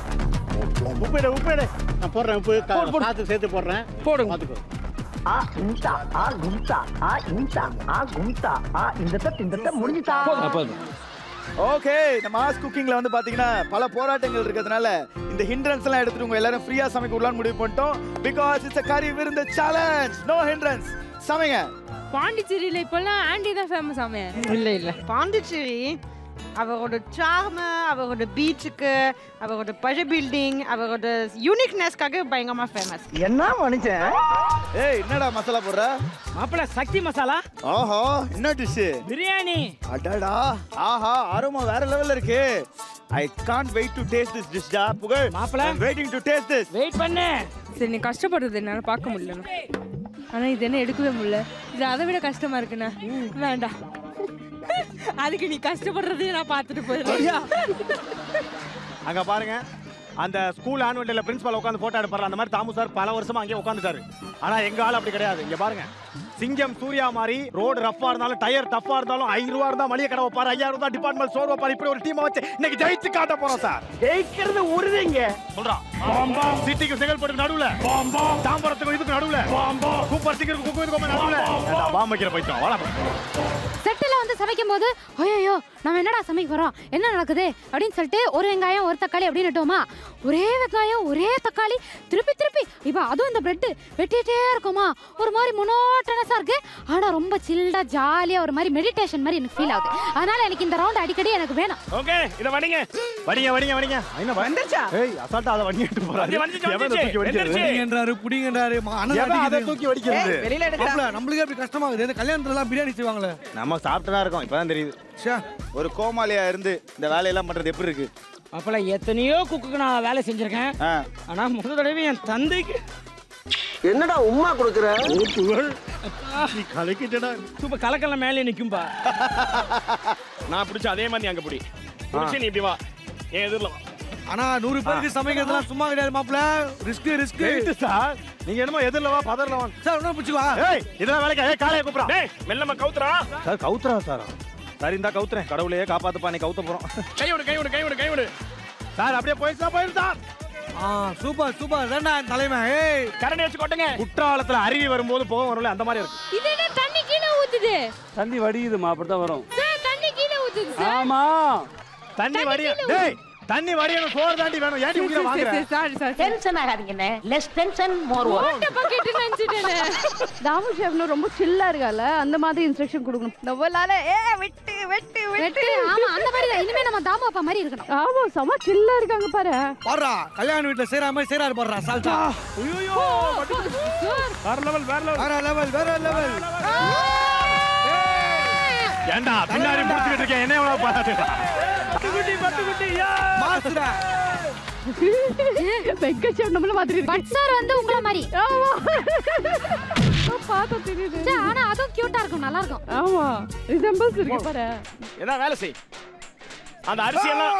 உப்பு நான் போடுறேன். உப்பு காத்து சேர்த்து போடுறேன். போடுங்க. பாத்துக்கோ. ஆ இன்சா ஆ கும்சா ஆ இன்சா ஆ கும்சா ஆ இந்த தட்ட முடிஞ்சிட்டா. ஓகே இந்த மாஸ் குக்கிங்ல வந்து பாத்தீங்கன்னா பல போராட்டங்கள் இருக்கிறதுனால இந்த ஹிண்ட்ரன்ஸ் எல்லாம் எடுத்துட்டு உங்க எல்லாரும் ஃப்ரீயா சமைக்க விடலாம்னு முடிவு பண்ணிட்டோம். பிகாஸ் இட்ஸ் a கறி விருந்து சேலஞ்ச். No hindrance. சமைங்க. பாண்டிச்சேரியில இப்பெல்லாம் ஆண்டி தான் ஃபேமஸ் ஆமே. இல்ல பாண்டிச்சேரி அவரோட சார்ம, அவரோட பீச்சுக்கு, அவரோட பழைய பில்டிங், அவரோட யூனிக்னஸ்க்காக பயங்கரமா ஃபேமஸ். என்ன மனுஷன்? ஏய் என்னடா மசாலா போடுற? மாப்பிள்ள சக்தி மசாலா. ஆஹா என்ன டிஷ்? பிரியாணி. அடடா ஆஹா அரோமா வேற லெவல்ல இருக்கு. I can't wait to taste this dish டா. புகழ் மாப்பிள்ள I'm waiting to taste this. Wait பண்ணு. சரி நீ கஷ்டப்படுறது என்னால பார்க்க முடியல. ஆனா இது என்ன எடுக்கவே முடியல. இது அதை விட கஷ்டமா இருக்குண்ணா. வேண்டாம். அதுக்கு நீ கஷ்டப்படுறதே நான் பார்த்துட்டு போயிடுறேன். அங்க பாருங்க அந்த ஸ்கூல் ஆனுவல் டேல பிரின்சிபல் உட்கார்ந்து போட்டோ எடுப்பாரு. அந்த மாதிரி தாமு சார் பல வருஷமா அங்கே உட்கார்ந்துட்டாரு. ஆனா எங்க ஆள் அப்படி கிடையாது. இங்க பாருங்க சிங்கம் சூர்யா மாதிரி ரோடு ரஃப்பா இருந்தாலும் டயர் டஃப்பா இருந்தாலும் 5 ரூபா இருந்தா மளிகை கடை வைப்பாரு, 5000 தான் டிபார்ட்மெண்ட் ஸ்டோர் வைப்பாரு. இப்படி ஒரு டீமை வச்சு இன்னைக்கு ஜெயிச்சு காட்ட போறோம் சார். ஜெயிக்கிறது உறுதிங்க. சொல்றான் சிட்டிக்கு செங்கல்பட்டுக்கு நடுவுல, தாம்பரத்துக்கு இதுக்கு நடுவுல, சூப்பர் சிங்கருக்கு குக்குவிற்கு நடுவுல பாம்பு வைக்கிற பைத்தியம். வாடா செட்டில் வந்து சமைக்கும் போது ஐயோ நம்ம என்னடா சமைக்க போறோம், என்ன நடக்குது அப்படின்னு சொல்லிட்டு ஒரு வெங்காயம் ஒரு தக்காளி அப்படின்னு நட்டோமா, ஒரே வெங்காயம் ஒரே தக்காளி திருப்பி இப்போ அதுவும் இந்த பிரெட் வெட்டிட்டே இருக்குமா, ஒரு மாதிரி மொனோட்டனஸா இருக்கு. ஆனா ரொம்ப சில்டா ஜாலியா ஒரு மாதிரி மெடிடேஷன் மாதிரி எனக்கு ஃபீல் ஆகுது. அதனால எனக்கு இந்த ரவுண்ட் அடிக்கடி எனக்கு வேணும். ஓகே இத வடிங்க. என்ன வந்துச்சா? ஏய் அசால்ட்டா அத வடிங்கிட்டு போறாரு. எவன் தூக்கி வடிக்கிறது? புடிங்கன்றாரு அத தூக்கி வடிக்கிறது. வெளியில எடுக்கறா. நம்மளுக்கு அப்படி கஷ்டமாகுது. இந்த கல்யாணத்துல எல்லாம் பிரியாணி செய்வாங்களே. நம்ம சாப்பிட்டு தான் இருக்கோம். இப்பதான் தெரியுது. ஒரு கோமாளியா இருந்து இந்த வேலையெல்லாம் பண்றது எப்படி இருக்கு? அப்பல எத்தனையோ குக்குக்கு நான் வேலை செஞ்சிருக்கேன். ஆனா முதல் தடவை என் தந்தைக்கு என்னடா உம்மா கொடுக்குற? நீ கலக்கிட்டடா. சூப்பர் கலக்கல மேலே நிக்கும்பா. நான் பிடிச்ச அதே மாதிரி நீ அங்க பிடி பிடிச்சி நீ இப்படி வா என் எதிரில் வா. ஆனா 100 பேருக்கு சமைக்கிறதுலாம் சும்மா கிடையாது மாப்ள. Risk sir. நீங்க என்னமோ எதிரில வா பதர்ல வா. சார் என்ன பிடிச்சு வா. ஏய் இதெல்லாம் வேலைக்கு ஏய் காளைய கூப்றா. டேய் மெல்லமா கவுத்துறா. Sir கவுத்துறா sir. சரி இந்தா கவுத்துறேன். கடவுளே காப்பாத்துப்பா நீ கவுத்த போறோம். கை விடு. சார் அப்படியே போயிடுச்சா சார். சூப்பர் தான்டா தலைமை. ஏய் கரண்டி வச்சு கொட்டுங்க. குற்றாலத்துல அருவி வரும்போது போக வரும்ல அந்த மாதிரி இருக்கு. இது என்ன தண்ணி கீழே ஊத்துது? தண்ணி வடியுதுமா அப்படிதான் வரும். சார் தண்ணி கீழே ஊத்துது சார். ஆமா தண்ணி வடிய. டேய் தண்ணி வடியணும் சோறு தாண்டி வேணும். ஏன் உயிரை வாங்குற? சாரி டென்ஷன் ஆகாதீங்கண்ணே. Less tension more work. Water bucket நினைச்சிட்டேனே. தாமு ஷெஃப்னு ரொம்ப சில்லா இருக்கால, அந்த மாதிரி இன்ஸ்ட்ரக்ஷன் கொடுக்கணும். நம்மளால வெட்டு ஆமா அந்த மாதிரி தான். இனிமே நம்ம தாமு அப்பா மாதிரி இருக்கணும். ஆமா செம சில்லா இருக்காங்க பாரு. பாறா கல்யாண வீட்ல சேரா மாதிரி சேராரு பாறா சால்ட்டா. ஐயோ வேற லெவல். ஏண்டா பின்னாடி புடிச்சிட்டு இருக்கேன் என்ன எவ்வளவு பாத்துடா. பட்டுக்குட்டி மாஸ்டரா. வெங்க ஷெஃப் நம்மள மாதிரி இருக்கு. பட் சார் வந்து உங்கள மாதிரி. ஆமா. பாத்தா தெரியுது. சே ஆனா அதுவும் கியூட்டா இருக்கும் நல்லா இருக்கும். ஆமா ரிசம்பிள்ஸ் இருக்கு பாரு. என்ன வேலை செய். அந்த அரிசி எல்லாம்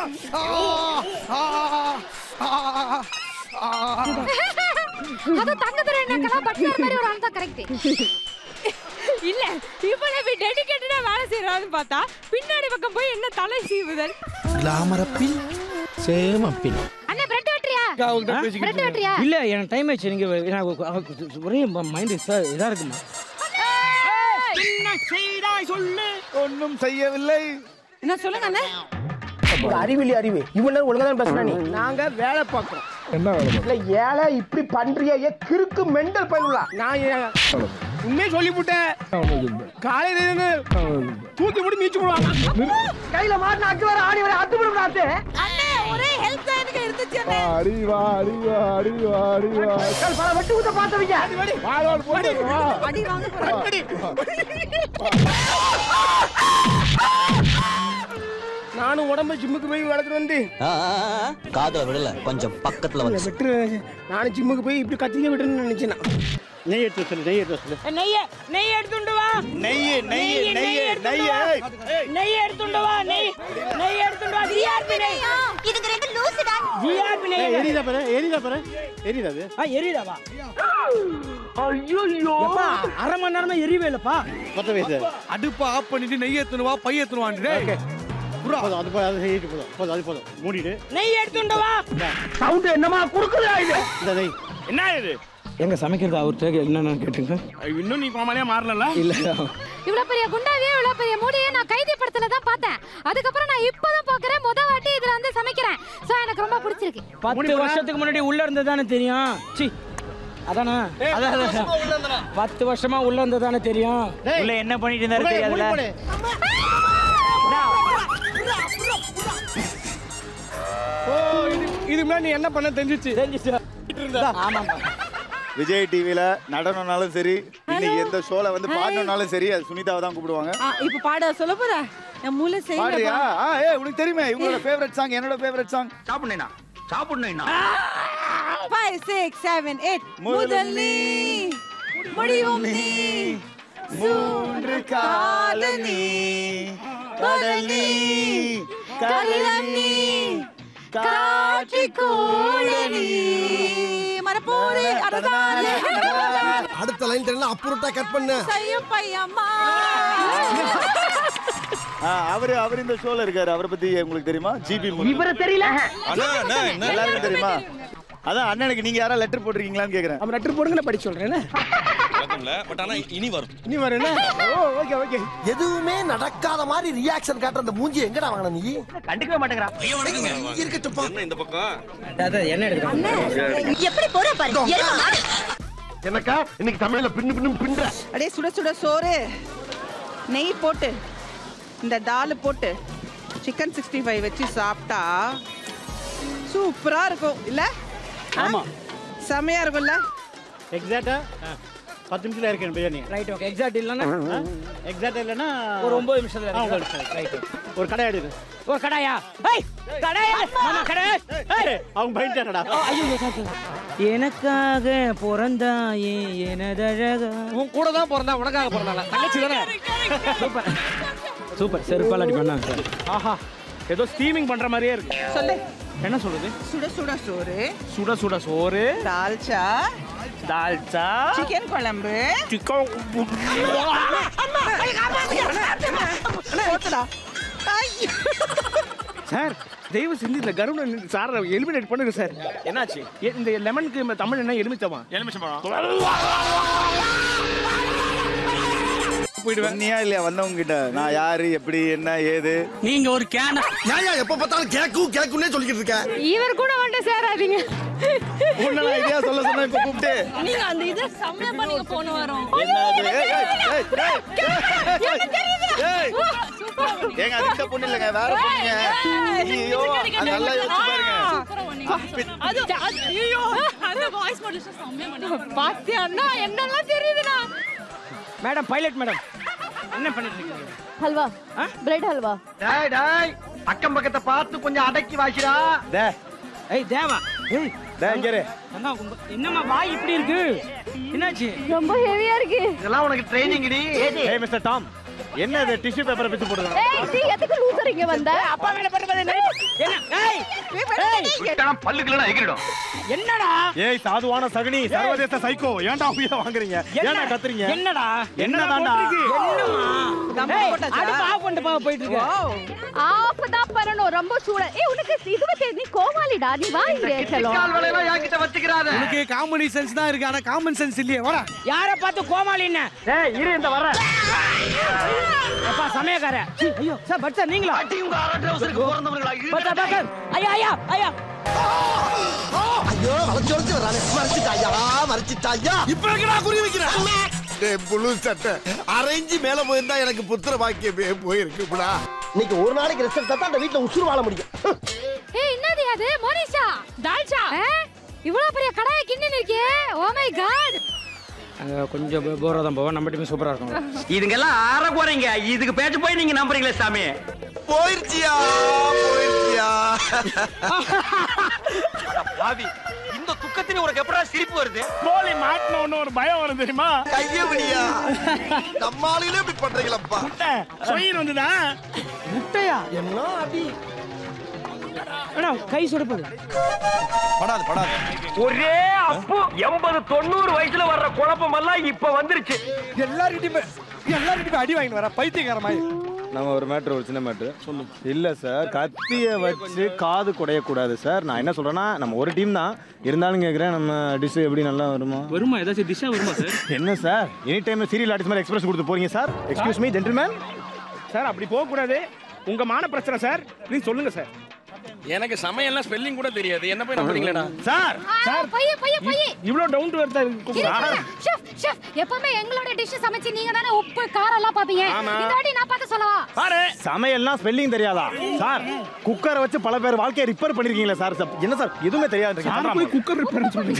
அது தங்கதுரை என்னக்கல பட் சார் மாதிரி ஒரு ஆள் தான் கரெக்ட். இல்ல இவ்வளவு டெடிகேட்டடா வேலை செய்யறான்னு பார்த்தா பின்னாடி பக்கம் போய் என்ன தலை சீவுதல். கிளாமரப்பில் சேமப்பில். அண்ணே பிரெட் வெட்றியா? பிரெட் வெட்றியா? இல்ல எனக்கு டைம் ஆயிடுச்சு. நீங்க ஒரே மைண்ட் இதா இருக்குமா? என்ன செய்தாய் சொல்லு. ஒன்றும் செய்யவில்லை. என்ன சொல்லுங்க அண்ணே. அறிவு இவ்வளவு ஒழுங்கா தான் பேசுற நீ. நாங்க வேலை பார்க்கறோம். என்ன வேலை இல்ல ஏழை இப்படி பண்றியே கிறுக்கு மெண்டல் பயிலுலா. நான் உண்மையே சொல்லிவிட்டேன். காலையில இருந்து தூக்கி போட்டு மீச்சு போடுவாங்க. கையில மாட்டின அக்கு வர ஆடி வர அத்து விடுறாத்து. அண்ணே ஒரே ஹெல்ப் தான் எனக்கு இருந்துச்சு அண்ணே. அடிவா கல் பர வெட்டு ஊத்த பார்த்தவங்க. வாளோட போடு வா. அடி வாங்க போறேன். நானும் உடம்பு ஜிம்முக்கு போய் வளர்த்துட்டு வந்து காதுல விடல கொஞ்சம் பக்கத்துல வந்து நானும் ஜிம்முக்கு போய் இப்படி கத்திக்க விட்டுன்னு நினைச்சேன். நெய் எடுத்து சொல்லு. நெய் எடுத்துண்டு வா. நெய் எடுத்துண்டு வா. நெய் எடுத்துண்டு வா. ஜிஆர்பி நெய். இதுக்கு ரெண்டு லூசுடா. ஜிஆர்பி நெய். எரியுதா பாரு. எரியுதாது. எரியுதாவா? ஐயோ அரை மணி நேரமா எரியவே இல்லப்பா. பத்த வயசு அடுப்ப ஆஃப் பண்ணிட்டு நெய் ஏத்துனுவா பை ஏத்துனுவான். டேய் போதும் அது போதும். அது செய்யிட்டு போதும் அது போதும். மூடிட்டு நெய் எடுத்துண்டு வா. சவுண்ட் என்னமா குடுக்குதா இது? இந்த நெய் என்ன இது? எங்க சமைக்கிறது அவர்கிட்ட என்னன்னு கேட்டுங்க. இன்னும் நீ கோமாளியா மாறல. இல்ல இவ்வளவு பெரிய குண்டாவே இவ்வளவு பெரிய மூடியே நான் கைதி படத்துல தான் பார்த்தேன். அதுக்கப்புறம் நான் இப்பதான் பாக்குறேன். முத வாட்டி இதுல வந்து சமைக்கிறேன். சோ எனக்கு ரொம்ப பிடிச்சிருக்கு. 10 வருஷத்துக்கு முன்னாடி உள்ள இருந்ததானே தெரியும். சி அதானா? அதான் 10 வருஷமா உள்ள இருந்ததானே தெரியும். உள்ள என்ன பண்ணிட்டு இருந்தாரு தெரியாதுல. இது முன்னாடி நீ என்ன பண்ண தெரிஞ்சிச்சு. ஆமா விஜய் டிவில நடனம்னாலும் சரி, இன்னைக்கு எந்த ஷோல வந்து பாடணும்னாலும் சரி, அது சுனிதாவை தான் கூப்பிடுவாங்க. இப்ப பாட சொல்ல போற. என் மூளை செய்யல. பாடுறியா? உனக்கு தெரியுமே இவங்களோட ஃபேவரட் சாங், என்னோட ஃபேவரட் சாங். சாப்பிடுனேனா 5 6 7 8 முதல் நீ முடியும் நீ மூன்று காலம் நீ கடல் நீ கள்ளம் நீ காட்சி கோழி மரப்போரே அரசாலே அடுத்த லைன் தெரியல அப்புறட்டா கட் பண்ணு. செய்யும் பையம்மா. அவர் இந்த ஷோல இருக்காரு. அவரை பத்தி உங்களுக்கு தெரியுமா? ஜிபி இவர தெரியல. எல்லாருக்கும் தெரியுமா? அதான் அண்ணனுக்கு நீங்க யாரா லெட்டர் போட்டிருக்கீங்களான்னு கேக்குறேன். அவன் லெட்டர் போடுங்க நான் படிச்சு சொல்றேன். பட் ஆனா இனி வரும். ஓகே. எதுவுமே நடக்காத மாதிரி ரியாக்ஷன் காட்டுற அந்த மூஞ்சி எங்கடா வாங்குன நீ? கண்டுக்கவே மாட்டேங்கறா. இருக்கட்டுப்பா. இந்த பக்கம் அதான் என்ன எடுக்கறாங்க? எப்படி போற பாரு. எனக்கா இன்னைக்கு தமிழ்ல பின்னு பின்ற. அப்படியே சுட சுட சோறு நெய் போட்டு இந்த தால் போட்டு சிக்கன் 65 வச்சு சாப்பிட்டா சூப்பரா இருக்கும் இல்ல? ஆமா செமையா இருக்கும்ல? எக்ஸாக்ட்டா 10 நிமிஷத்துல இருக்கேன் பிரியாணி. Right okay. எக்ஸாக்ட் இல்லனா எக்ஸாக்ட் இல்லனா ஒரு 9 நிமிஷத்துல இருக்கு. ரைட். ஒரு கடை எடுங்க. ஒரு கடாயா? ஏய் கடாயா? மாமா கடை. ஏய் அவங்க பைட்டானடா. ஐயோ சார். எனக்காக பிறந்தாயே எனதழகா. உன் கூட தான் பிறந்தா உனக்காக பிறந்தால. தங்கச்சி தானே. சூப்பர். சூப்பர் செருப்பால் அடி பண்ணாங்க சார். ஆஹா ஏதோ ஸ்டீமிங் பண்ற மாதிரியே இருக்கு. சொல்லு என்ன சொல்றது? சுட சுட சோறு, சுட சுட சோறு, தால்ச்சா, தால்ச்சா, சிக்கன் குழம்பு, சிக்கன் சார் தயவு செஞ்சு இந்த கருணை சார் எலிமினேட் பண்ணுங்க சார். என்னாச்சு? இந்த லெமனுக்கு தமிழ் என்ன எலுமிச்சமா? எலுமிச்சம்பழம். போயிடுவேன் இல்லையா வந்தவங்க கிட்ட நான் யாரு எப்படி என்ன ஏது நீங்க ஒரு கேன ஏயா எப்ப பார்த்தாலும் கேக்குன்னே சொல்லிக்கிட்டு இருக்க. இவர் கூட வந்து சேராதீங்க. உன்னல ஐடியா சொல்ல சொன்னா இப்ப கூப்பிட்டு நீங்க அந்த இத சம்மே பண்ணீங்க போன வாரம். என்னது? எனக்கு தெரியுது. ஏங்க அது இந்த பொண்ணு இல்லங்க வேற பொண்ணுங்க. ஐயோ நல்லா யோசிச்சு பாருங்க. அது ஐயோ அந்த வாய்ஸ் மாடுலேஷன் சம்மே பண்ணீங்க. பாத்தியா அண்ணா என்னெல்லாம் தெரியுதுடா. மேடம் பைலட் மேடம் என்ன பண்ணிட்டு இருக்கீங்க? ஹல்வா பிரெட் ஹல்வா. டேய் டேய் அக்கம் பக்கத்தை பார்த்து கொஞ்சம் அடக்கி வாசிடா. ஏய் தேவா ஏய் டேங்கரே அண்ணா என்னம்மா வாய் இப்படி இருக்கு? என்னாச்சு? ரொம்ப ஹெவியா இருக்கு. இதெல்லாம் உனக்கு ட்ரைனிங் டி. ஏய் மிஸ்டர் டாம் என்ன இது டிஷ்யூ பேப்பரை பிச்சு போடுறீங்க? ஏய் நீ எதுக்கு லூசர் இங்க வந்த? அப்பா மேல பட்டு என்ன? ஏய் விட்டா பல்லுக்குலனா எகிரிடும். என்னடா? ஏய் சாதுவான சகுனி சர்வதேச சைக்கோ ஏன்டா உயிரை வாங்குறீங்க? ஏன்டா கத்துறீங்க? என்னடா? என்னதான்டா? என்னமா? அடி பாவ் பண்ணிட்டு போயிட்டு இருக்க. ஆஃப் தான் பண்ணனும் ரொம்ப சூட. ஏய் உனக்கு இதுவே தெரியும் நீ கோமாளிடா. நீ வா இங்க चलो. கால் வலையில யாக்கிட்ட வச்சுக்கறாத. உனக்கு காமெடி சென்ஸ் தான் இருக்கு ஆனா காமன் சென்ஸ் இல்லையே. வாடா. யாரை பார்த்து கோமாளின்னு? டேய் இரு இந்த வர. அப்பா சமயக்கார. ஐயோ சார் பட் சார் நீங்களா? அடி உங்க அரட்ரவுசருக்கு போறந்தவங்களா? பட் சார் ஐயா ஐயா ஐயா. ஐயோ வளைச்சோல்ச்சு வரானே. மறைச்சிட்டாயா. இப்போ எங்கடா குறி வைக்கிற? டேய் புளு சட்டை அரேஞ்சி மேல போயிருந்தா எனக்கு புத்திர பாக்கியமே போயிருக்குடா. இன்னைக்கு ஒரு நாளைக்கு ரெஸ்ட் எடுத்தா தான் அந்த வீட்ல உசுறு வாழ முடியும். ஏய் என்னது அது? மோனிஷா தால்ச்சா. இவ்வளவு பெரிய கடாயை கிண்டி இருக்கே. Oh my God. அங்க கொஞ்சம் போரா தான் போவோம். நம்ம டீம் சூப்பரா இருக்கும். இதுங்கெல்லாம் ஆற போறீங்க. இதுக்கு பேச்சு போய் நீங்க நம்புறீங்களே சாமி? போயிருச்சியா. பாவி இந்த துக்கத்திலே உனக்கு எப்படா சிரிப்பு வருது? கோழி மாட்டணும்னு ஒரு பயம் வரும் தெரியுமா? கையவடியா. நம்மாலிலே இப்படி பண்றீங்களப்பா. சொயின் வந்துதா? முட்டையா? என்ன அடி? அண்ணா கை சுடுப்பது. படாது. ஒரே அப்பு 80 90 வயசுல வர்ற குழப்பம் எல்லாம் இப்ப வந்துருச்சு. எல்லார்கிட்டயும் அடி வாங்கிட்டு வர பைத்தியக்கார மாதிரி. நம்ம ஒரு மேட்ரு ஒரு சின்ன மேட்ரு இல்லை சார். கத்தியை வச்சு காது குடையக்கூடாது சார். நான் என்ன சொல்கிறேன்னா நம்ம ஒரு டீம் தான் இருந்தாலும் கேட்குறேன் நம்ம டிஷ் எப்படி நல்லா வருமா? ஏதாச்சும் டிஷ்ஷாக வருமா சார்? என்ன sir any time serial artist மாதிரி எக்ஸ்பிரஸ் கொடுத்து போறீங்க சார்? Excuse me gentleman. சார் அப்படி போகக்கூடாது. உங்க மான பிரச்சனை சார். ப்ளீஸ் சொல்லுங்க சார். எனக்கு சமையல்லாம் ஸ்பெல்லிங் கூட தெரியாது. என்ன போய் நம்புறீங்களா சார்? சார் பைய இவ்ளோ டவுன் டு எர்த் இருக்கு. ஷெஃப் எப்பவுமே எங்களோட டிஷ் சமைச்சு நீங்க தானே உப்பு காரம் எல்லாம் பாப்பீங்க. இந்த வாட்டி நான் பார்த்து சொல்லவா? பாரு சமையல்னா ஸ்பெல்லிங் தெரியாதா சார்? குக்கரை வச்சு பல பேர் வாழ்க்கையை ரிப்பேர் பண்ணிருக்கீங்களா சார்? என்ன சார் எதுவுமே தெரியாது. போய் குக்கர் ரிப்பேர் சொல்லுங்க.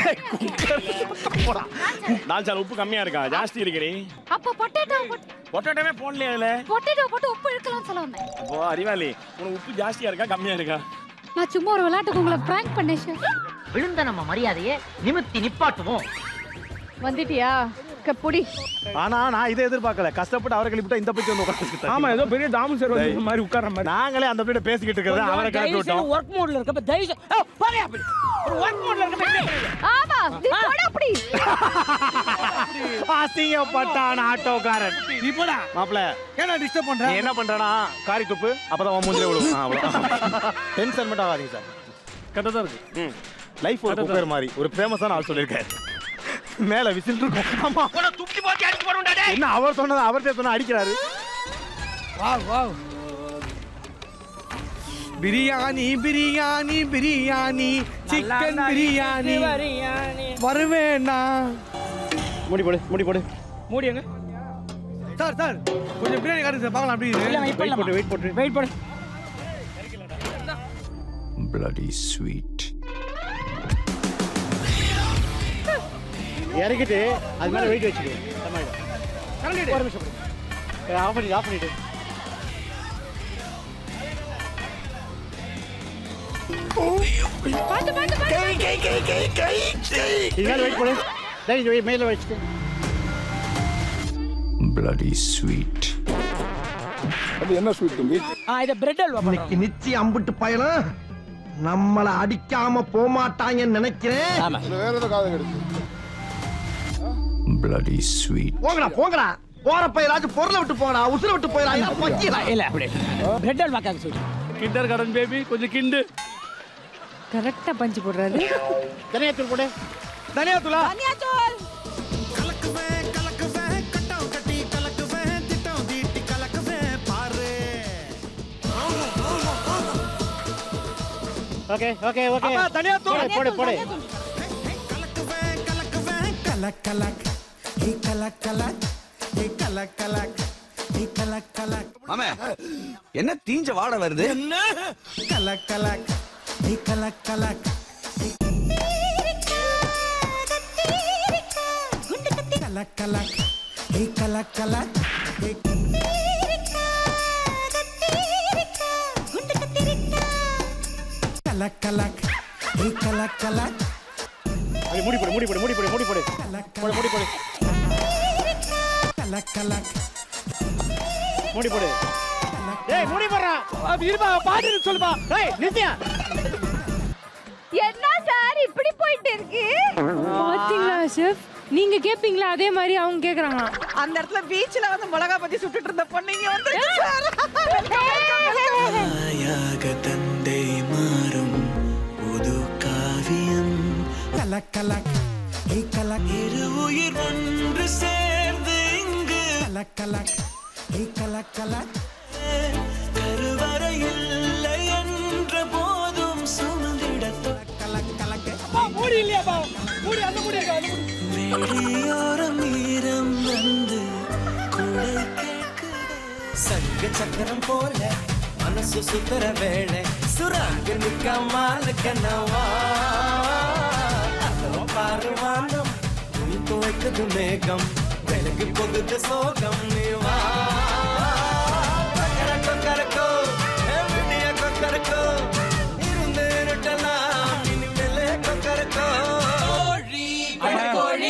நான் சார் உப்பு கம்மியா இருக்கா ஜாஸ்தி இருக்குடி? அப்ப பொட்டேட்டோவே போடலையா அதுல? பொட்டேட்டோ போட்டு உப்பு இழுக்கலாம் சொல்ல வந்தேன். ஓ அறிவாளி உனக்கு உப்பு ஜாஸ்தியா இருக்கா கம்மியா இருக்கா? நான் சும்மா ஒரு விளையாட்டுக்கு உங்களை பிராங்க் பண்ணேன் ஷெஃப். விழுந்த நம்ம மரியாதையை நிமித்தி நிப்பாட்டுவோம். வந்துட்டியா? கப்புடி. ஆனா நான் இதை எதிர்பார்க்கல. கஷ்டப்பட்டு அவரை கிளப்பிட்டா இந்த பத்தி வந்து உட்கார்ந்து. ஆமா ஏதோ பெரிய தாமு சார் வந்து மாதிரி உட்கார்ற மாதிரி. நாங்களே அந்த பீட பேசிக்கிட்டு இருக்கறத அவரை கிளப்பி விட்டோம். வொர்க் மோட்ல இருக்க தயவு பாரு அப்படி. ஒரு வொர்க் மோட்ல இருக்க. ஆமா நீ போட அப்படி. ஆசிங்கப்பட்டான ஆட்டோக்காரன். நீ போடா. மாப்ள ஏன்னா டிஸ்டர்ப் பண்ற? என்ன பண்றானா காரி துப்பு அப்பதான் அவன் மூஞ்சில விழுவும். அவ்வளவு டென்ஷன் மட்டும் ஆகாதீங்க சார். கரெக்டா தான் இருக்கு. லைஃப் ஒரு குக்கர் மாதிரி ஒரு ஃபேமஸான ஆள் சொல்லியிருக்காரு. மேல விசில் இருக்கும். ஆமா உன துப்பி போட்டு அடிச்சு போடுடா டேய். என்ன அவர் சொன்னது அவர்ட்டே சொன்னா அடிக்கிறாரு. வாவ் பிரியாணி சிக்கன் பிரியாணி வருவேனா? மூடி போடு மூடி எங்க? சார் கொஞ்சம் பிரியாணி காட்டுங்க சார் பார்க்கலாம். அப்படி இல்ல வெயிட் பண்ணு. bloody sweet. இறக்கிட்டு அது மேல வெயிட் வச்சுக்கோ. ஒரு நிமிஷம். ஆஃப் பண்ணிட்டு இதெல்லாம் வெயிட் பண்ணு. டேய் மேல வச்சுட்டு. bloody sweet. அது என்ன ஸ்வீட் தம்பி? இத பிரெட் அல்வா இன்னைக்கு நிச்சயம் அம்பிட்டு பயணம் நம்மள அடிக்காம போமாட்டாங்கன்னு நினைக்கிறேன். இதுல வேற ஏதோ காதல் கிடைச்சு. bloody sweet. போங்கடா போற பையராஜ் பொருளை விட்டு போங்கடா, உசுரை விட்டு போயிடா. பக்கிடா இல்ல அப்படி பிரெட் அல்வா காக்க சொல்லு. கிண்டர் கார்டன் பேபி கொஞ்சம் கிண்டு. கரெக்டா பஞ்சி போடுறாரு. தனியாத்தூள் போடு. தனியாத்தூளா? தனியாத்தூள். Okay okay okay. அப்பா தனியாத்தூள் போடு போடு. கலக் கலக் ஹே கலக் கலக் ஹே கலக் கலக் ஹே கலக் கலக். மாமே என்ன தீஞ்ச வாடை வருது? என்ன கலக் கலக் ஹே கலக் கலக் கலக் கலக் ஹே கலக் கலக் ஹே கலக் கலக் ஹே கலக் கலக். அது மூடி போடு மூடி போடு மூடி போடு மூடி போடு. போடு மூடி போடு. கலக் கலக் மூடி போடு. டேய் மூடி போடுறா. இருப்பா பாட்டு சொல்லுப்பா. டேய் நித்யா. என்ன சார் இப்படி போயிட்டு இருக்கு? பாத்தீங்களா ஷெஃப், நீங்க கேப்பீங்களா அதே மாதிரி அவங்க கேக்குறாங்க. அந்த இடத்துல பீச்ல வந்து மிளகா பத்தி சுட்டுட்டு இருந்த பொண்ணு இங்க வந்து தந்தை மாறும் புது காவியம். கலக் கலக் ஹே கலக் இரு உயிர் ஒன்று சேர்ந்து இங்கு. கலக் கலக் ஹே கலக் கலக் கருவறை இல்லை என்ற போதும் சுமந்திட. கலக் கலக் மூடி இல்லையாப்பா? மூடி அந்த மூடி இருக்கா? வெளியோரம் ஈரம் வந்து குடை கேட்குதே. சங்க சக்கரம் போல மனசு சுத்தர வேளை சுராங்க நிக்காமல கனவா. அதோ பாரு வானம் துணி துவைக்குது மேகம் வெளுக்கு போகுது சோகம் நீவா. கொக்கரக்கோ கரக்கோ விடிய கொக்கரக்கோ இருந்து இருட்டலாம் இனிமேலே கொக்கரக்கோ. கோழி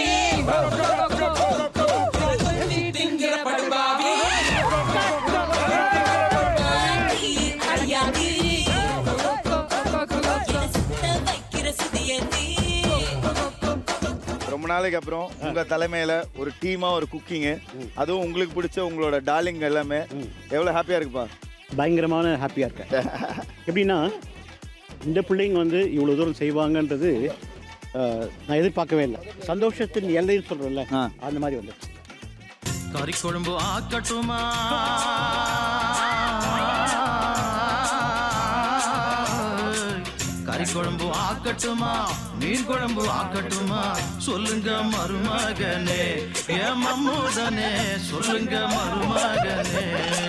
திங்கிற படுபாவி ரொம்ப நாளைக்கு அப்புறம் உங்க தலைமையில ஒரு டீமா ஒரு குக்கிங், அதுவும் உங்களுக்கு பிடிச்ச உங்களோட டார்லிங் எல்லாமே எவ்வளவு ஹாப்பியா இருக்குப்பா? பயங்கரமான ஹாப்பியாக இருக்கேன். எப்படின்னா இந்த பிள்ளைங்க வந்து இவ்வளோ தூரம் செய்வாங்கன்றது நான் எதிர்பார்க்கவே இல்லை. சந்தோஷத்தின் எல்லைன்னு சொல்கிறோம்ல, அந்த மாதிரி வந்து கறி குழம்பு ஆக்கட்டுமா கறி குழம்பு ஆக்கட்டுமா மீன் குழம்பு ஆக்கட்டுமா சொல்லுங்க மருமகனே என் மம்முதனே சொல்லுங்க மருமகனே.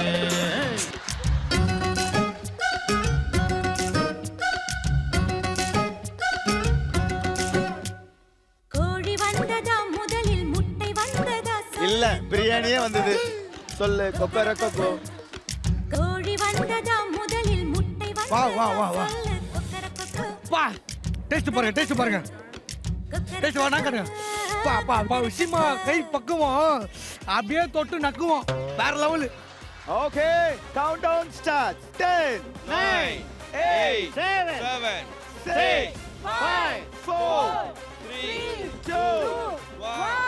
கோழி வந்ததா முதலில் முட்டை வந்ததா? இல்ல பிரியாணியே வந்தது. சொல்லு கொக்கர கொக்கோ. கோழி வந்ததா முதலில் முட்டை வா வந்ததா? வா வா வா பா டேஸ்ட் பாருங்க டேஸ்ட் பாருங்க டேஸ்ட் வாடா கண்ணு. பா பா பா விஷயமா கை பக்குவோம் அப்படியே தொட்டு நக்குவோம் வேற level. Okay count down start. 10 9 8 7 6 5 4 3 2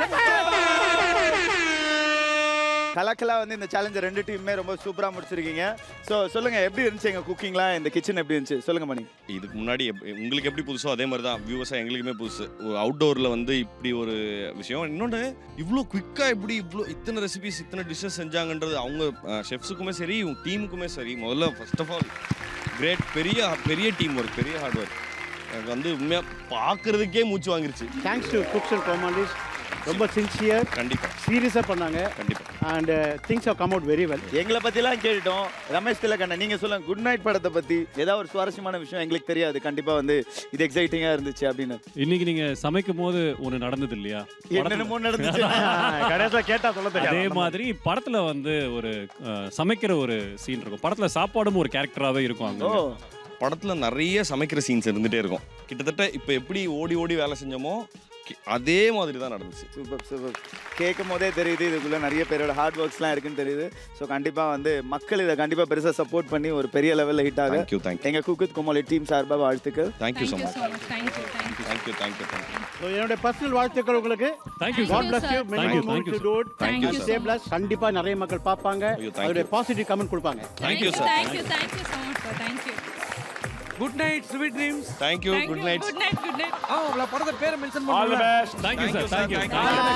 1. கலக்கலா வந்து இந்த சேலஞ்சர் ரெண்டு டீமுமே ரொம்ப சூப்பரா முடிச்சிருக்கீங்க. ஸோ சொல்லுங்க எப்படி இருந்துச்சு எங்க குக்கிங்லாம், இந்த கிச்சன் எப்படி இருந்துச்சு சொல்லுங்க மணி. இதுக்கு முன்னாடி உங்களுக்கு எப்படி புதுசோ அதே மாதிரி தான் வியூவர்ஸாக எங்களுக்குமே புதுசு. ஒரு அவுட்டோரில் வந்து இப்படி ஒரு விஷயம். இன்னொன்று இவ்வளோ குயிக்காக இப்படி இத்தனை ரெசிபிஸ் இத்தனை டிஷ்ஷஸ் செஞ்சாங்கன்றது அவங்க ஷெஃப்ஸுக்குமே சரி இவங்க டீமுக்குமே சரி. முதல்ல ஃபர்ஸ்ட் ஆஃப் ஆல் கிரேட். பெரிய டீம் ஒர்க், பெரிய ஹார்ட் ஒர்க். எனக்கு வந்து உண்மையாக பார்க்குறதுக்கே மூச்சு வாங்கிருச்சு. தேங்க்ஸ் டு குக்ஸ் அண்ட் கோமாண்டிஸ். ரொம்ப சின்சியர், கண்டிப்பாக சீரியஸாக பண்ணாங்க. கண்டிப்பாக. And things have come out very well. எங்களை பற்றிலாம் கேட்டோம். ரமேஷ் திலகண்ணா நீங்கள் சொல்லுங்கள், குட் நைட் படத்தை பற்றி ஏதாவது ஒரு சுவாரஸ்யமான விஷயம் எங்களுக்கு தெரியாது. கண்டிப்பாக வந்து இது எக்ஸைட்டிங்காக இருந்துச்சு அப்படின்னு. இன்னைக்கு நீங்கள் சமைக்கும் போது ஒன்று நடந்தது இல்லையா? என்னென்னமோ நடந்துச்சு. கடைசியாக கேட்டால் சொல்ல தெரியாது. அதே மாதிரி படத்தில் வந்து ஒரு சமைக்கிற ஒரு சீன் இருக்கும். படத்தில் சாப்பாடும் ஒரு கேரக்டராகவே இருக்கும். அங்கே படத்தில் நிறைய சமைக்கிற சீன்ஸ் இருந்துகிட்டே இருக்கும். கிட்டத்தட்ட இப்போ எப்படி ஓடி ஓடி வேலை செஞ்சோமோ அதே மாதிரி தான் நடந்துச்சு. Super super. கேட்கும் போதே தெரியுது இதுக்குள்ள நிறைய பேரோட ஹார்ட் ஒர்க்ஸ்லாம் இருக்குன்னு தெரியுது. ஸோ கண்டிப்பாக வந்து மக்கள் இதை கண்டிப்பாக பெருசாக சப்போர்ட் பண்ணி ஒரு பெரிய லெவலில் ஹிட் ஆகும். எங்கள் குக் வித் கோமாளி டீம் சார்பாக வாழ்த்துக்கள். Thank you so much. தேங்க்யூ. என்னோட பர்சனல் வாழ்த்துக்கள் உங்களுக்கு. God bless you. Stay blessed. கண்டிப்பா நிறைய மக்கள் பார்ப்பாங்க. அவருடைய பாசிட்டிவ் கமெண்ட் கொடுப்பாங்க. Thank you sir. Thank you so much sir. Thank you. Good night, sweet dreams. Thank you. Good night. Good night. அவங்கள படத்தை பேரை மென்ஷன் பண்ணுங்க. All the best. Thank you sir. Thank you.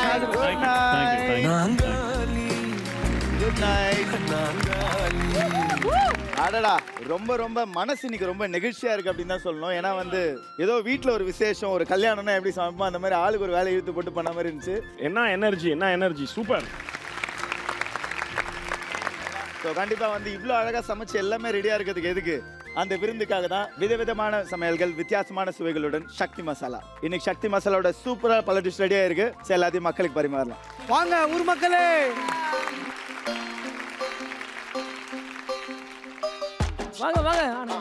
Good night. அடடா ரொம்ப ரொம்ப மனசு இன்னைக்கு ரொம்ப நெகிழ்ச்சியா இருக்கு அப்படின்னு தான் சொல்லணும். ஏன்னா வந்து ஏதோ வீட்டில் ஒரு விசேஷம் ஒரு கல்யாணம்னா எப்படி சமைப்போம் அந்த மாதிரி ஆளுக்கு ஒரு வேலை இழுத்து போட்டு பண்ண மாதிரி இருந்துச்சு. என்ன எனர்ஜி சூப்பர். ஸோ கண்டிப்பாக வந்து இவ்வளோ அழகாக சமைச்சு எல்லாமே ரெடியாக இருக்கிறதுக்கு எதுக்கு? அந்த விருந்துக்காக தான் விதவிதமான சமையல்கள் வித்தியாசமான சுவைகளுடன் சக்தி மசாலா. இன்னைக்கு சக்தி மசாலாவோட சூப்பராக பல டிஷ் ரெடியாக இருக்கு. ஸோ எல்லாத்தையும் மக்களுக்கு பரிமாறலாம். வாங்க ஊர் மக்களே. வாங்க.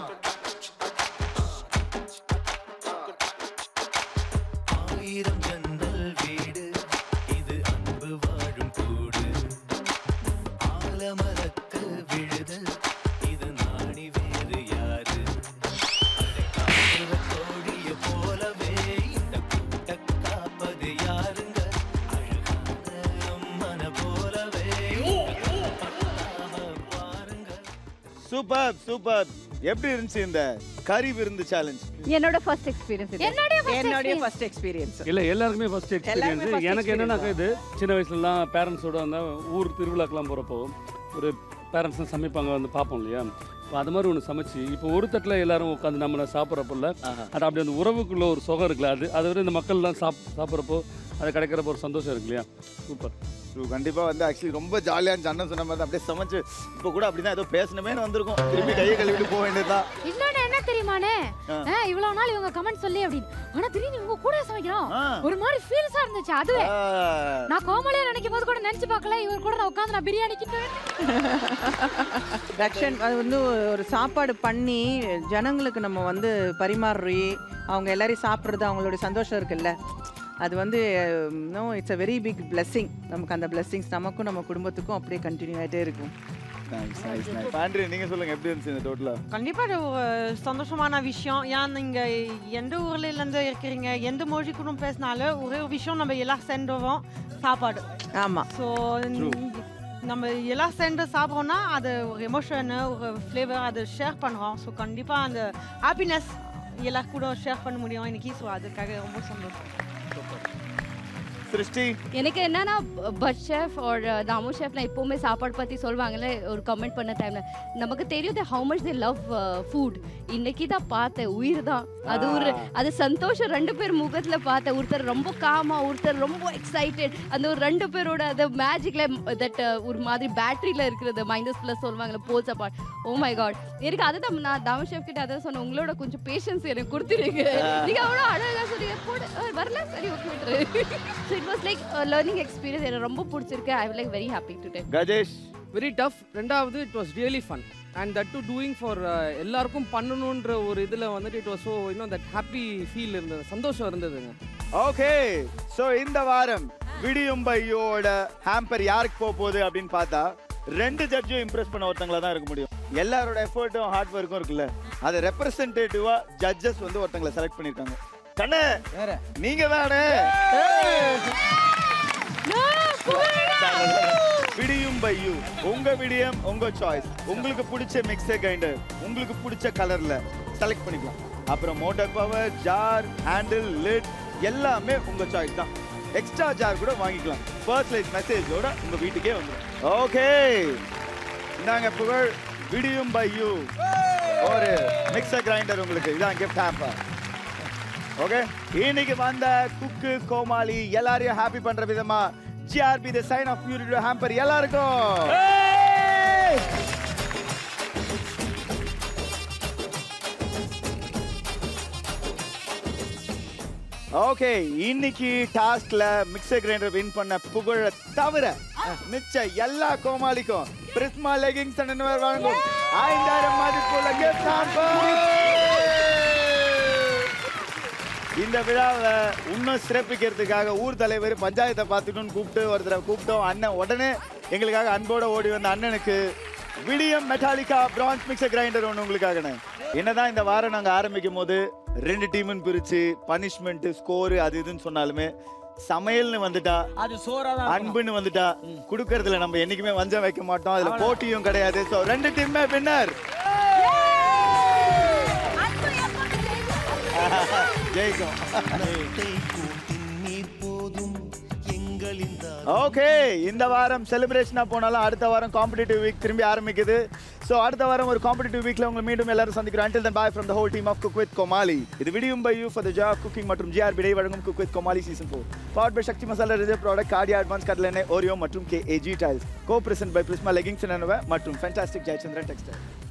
சூப்பர். எப்படி இருந்துச்சு இந்த கறி விருந்து சேலஞ்ச்? என்னோட ஃபர்ஸ்ட் எக்ஸ்பீரியன்ஸ். என்னோட ஃபர்ஸ்ட் எக்ஸ்பீரியன்ஸ். இல்ல எல்லாருக்குமே ஃபர்ஸ்ட் எக்ஸ்பீரியன்ஸ். எனக்கு என்னன்னா இது சின்ன வயசுலலாம் பேரண்ட்ஸோட அந்த ஊர் திருவிழாக்கெல்லாம் போகிறப்போ ஒரு பேரண்ட்ஸ் சமைப்பாங்க வந்து பார்ப்போம் இல்லையா. இப்போ அது மாதிரி ஒன்று சமைச்சு இப்போ ஒரு தட்டில் எல்லாரும் உட்காந்து நம்மளை சாப்பிட்றப்போல அது அப்படி அந்த உறவுக்குள்ள ஒரு சுகம் இருக்குல்ல. அது வரை இந்த மக்கள்லாம் சாப்பிட்றப்போ அது கிடைக்கிறப்ப ஒரு சந்தோஷம் இருக்கு இல்லையா. சூப்பர். கண்டிப்பாக வந்து ஆக்சுவலி ரொம்ப ஜாலியாக அண்ணன் சொன்ன மாதிரி அப்படியே சமைச்சு இப்போ கூட அப்படிதான் ஏதோ பேசணுமே வந்திருக்கும். திரும்பி கையை கழுவிட்டு போக வேண்டியதுதான். இன்னொன்னு என்ன தெரியுமானே, இவ்வளவு நாள் இவங்க கமெண்ட் சொல்லி அப்படின்னு ஆனா திடீர்னு இவங்க கூட சமைக்கிறோம் ஒரு மாதிரி ஃபீல்ஸா இருந்துச்சு. அதுவே நான் கோமலியா நினைக்கும் போது கூட நினைச்சு பார்க்கல இவர் கூட நான் உட்காந்து நான் பிரியாணி கிட்டேன். தக்ஷன் அது வந்து ஒரு சாப்பாடு பண்ணி ஜனங்களுக்கு நம்ம வந்து பரிமாறி அவங்க எல்லாரையும் சாப்பிட்றது அவங்களுடைய சந்தோஷம் இருக்குல்ல. அது வந்து it's a very big blessing. நமக்கு அந்த பிளெஸிங்ஸ் நமக்கும் நம்ம குடும்பத்துக்கும் அப்படியே கண்டினியூ ஆகிட்டே இருக்கும். நீங்க சொல்லுங்க எப்படி இருந்துச்சு இந்த டோட்டலா? கண்டிப்பா அது சந்தோஷமான விஷயம். ஏன் நீங்க எந்த ஊர்ல இருந்து இருக்கிறீங்க எந்த மொழி கூட பேசினாலும் ஒரே ஒரு விஷயம் நம்ம எல்லாம் சேர்ந்துவோம், சாப்பாடு. ஆமா. ஸோ நம்ம எல்லாம் சேர்ந்து சாப்பிட்றோம்னா அது ஒரு எமோஷனு ஒரு ஃப்ளேவர் அது ஷேர் பண்ணுறோம். ஸோ கண்டிப்பாக அந்த ஹாப்பினஸ் எல்லாரும் கூட ஷேர் பண்ண முடியும் இன்னைக்கு. ஸோ அதுக்காக ரொம்ப சந்தோஷம். சிருஷ்டி எனக்கு என்னன்னா பட் ஷெஃப் ஒரு தாமு ஷெஃப்லாம் எப்போவுமே சாப்பாடு பற்றி சொல்லுவாங்கல்ல ஒரு கமெண்ட் பண்ண டைமில் நமக்கு தெரியும் how much they love food. இன்னைக்கு தான் பார்த்தேன் உயிர் தான் அது ஒரு அது சந்தோஷம் ரெண்டு பேர் முகத்தில் பார்த்தேன். ஒருத்தர் ரொம்ப காமா ஒருத்தர் ரொம்ப எக்ஸைட்டட். அந்த ஒரு ரெண்டு பேரோட அந்த மேஜிக்கில் தட் ஒரு மாதிரி பேட்டரியில் இருக்கிறது மைனஸ் ப்ளஸ் சொல்லுவாங்கல்ல poles apart. Oh my God எனக்கு அதை தான் நான் தாமு ஷெஃப் கிட்ட அதை சொன்னேன். உங்களோட கொஞ்சம் பேஷன்ஸ் எனக்கு கொடுத்துருங்க. நீங்கள் அவ்வளோ அழகாக சொல்லி போட வரல சரி okay. It was like a learning experience. எனக்கு ரொம்ப பிடிச்சிருக்கு. I was like very happy today. Gajesh very tough. ரெண்டாவது it was really fun and that to doing for எல்லாருக்கும் பண்ணணுன்ற ஒரு இதில் வந்துட்டு it was so that happy feel இருந்தது, சந்தோஷம் இருந்ததுங்க. ஓகே ஸோ இந்த வாரம் விடியும் பையோட ஹேம்பர் யாருக்கு போக போகுது அப்படின்னு பார்த்தா ரெண்டு ஜட்ஜும் இம்ப்ரெஸ் பண்ண ஒருத்தங்களா தான் இருக்க முடியும். எல்லாரோட எஃபர்ட்டும் ஹார்ட் ஒர்க்கும் இருக்குல்ல அதை ரெப்ரசன்டேட்டிவா ஜட்ஜஸ் வந்து ஒருத்தங்களை செலக்ட் பண்ணியிருக்காங்க. கண்ணே நீங்க தானே விடியும் பையூ. உங்க விடியம் உங்க சாய்ஸ். உங்களுக்கு பிடிச்ச மிக்சர் கிரைண்டர் உங்களுக்கு பிடிச்ச கலர்ல செலக்ட் பண்ணிக்கலாம். அப்புறம் motor power jar handle lid எல்லாமே உங்க சாய்ஸ் தான். எக்ஸ்ட்ரா ஜார் கூட வாங்கிக்கலாம். பர்சனலைஸ் மெசேஜோட உங்க வீட்டுக்கே வந்துடும். ஓகே இந்தாங்க புகழ் விடியும் பையூ ஒரு மிக்சர் கிரைண்டர் உங்களுக்கு. இதான் கிஃப்ட் ஹேம்பர். ஓகே இன்னைக்கு வந்த குக்கு கோமாளி எல்லாரையும் ஹாப்பி பண்ற விதமா GRB the sign of purity hamper எல்லாருக்கும். ஓகே இன்னைக்கு டாஸ்க்ல மிக்சர் கிரைண்டர் வின் பண்ண புகழ தவிர மிச்ச எல்லா கோமாளிக்கும் பிரிஸ்மா லெகிங்ஸ் அண்ட் வழங்கும் 5000 மதிப்புள்ள gift hamper. இந்த விழாவை இன்னும் சிறப்பிக்கிறதுக்காக ஊர் தலைவர் பஞ்சாயத்தை பார்த்துக்கணும்னு ஒருத்தரை கூப்பிட்டோம். அண்ணன் உடனே எங்களுக்காக அன்போட ஓடி வந்த அண்ணனுக்கு விடியம் மெட்டாலிக்கா பிரான்ஸ் மிக்சர் கிரைண்டர் ஒன்று உங்களுக்காகண்ணே. என்னதான் இந்த வாரம் நாங்கள் ஆரம்பிக்கும் போது 2 டீமுன்னு பிரிச்சு பனிஷ்மெண்ட் ஸ்கோரு அது இதுன்னு சொன்னாலுமே சமையல்னு வந்துட்டா அது சோறாதான் அன்புன்னு வந்துட்டா குடுக்கறதுல நம்ம என்னைக்குமே வஞ்சம் வைக்க மாட்டோம். அதுல போட்டியும் கிடையாது. ஸோ 2 டீமே வின்னர். ஜெயிக்கும். ஓகே, இந்த வாரம் செலிப்ரேஷனா போனாலும் அடுத்த வாரம் காம்படிட்டிவ் வீக் திரும்பி ஆரம்பிக்குது. ஸோ அடுத்த வாரம் ஒரு காம்படிட்டிவ் வீக்ல உங்களை மீண்டும் எல்லாரும் சந்திக்கிறோம். Until then, bye from the whole team of Cook with Komali. இது விடியும் by you for the joy of cooking மற்றும் GRB டே வழங்கும் Cook with Komali season 4. Powered by Sakthi Masala reserve product, Cardia advance கடலை எண்ணெய், ஓரியோ மற்றும் KAG tiles. Co-presented by Prisma Leggings and Innova மற்றும் Fantastic Jayachandran Textile.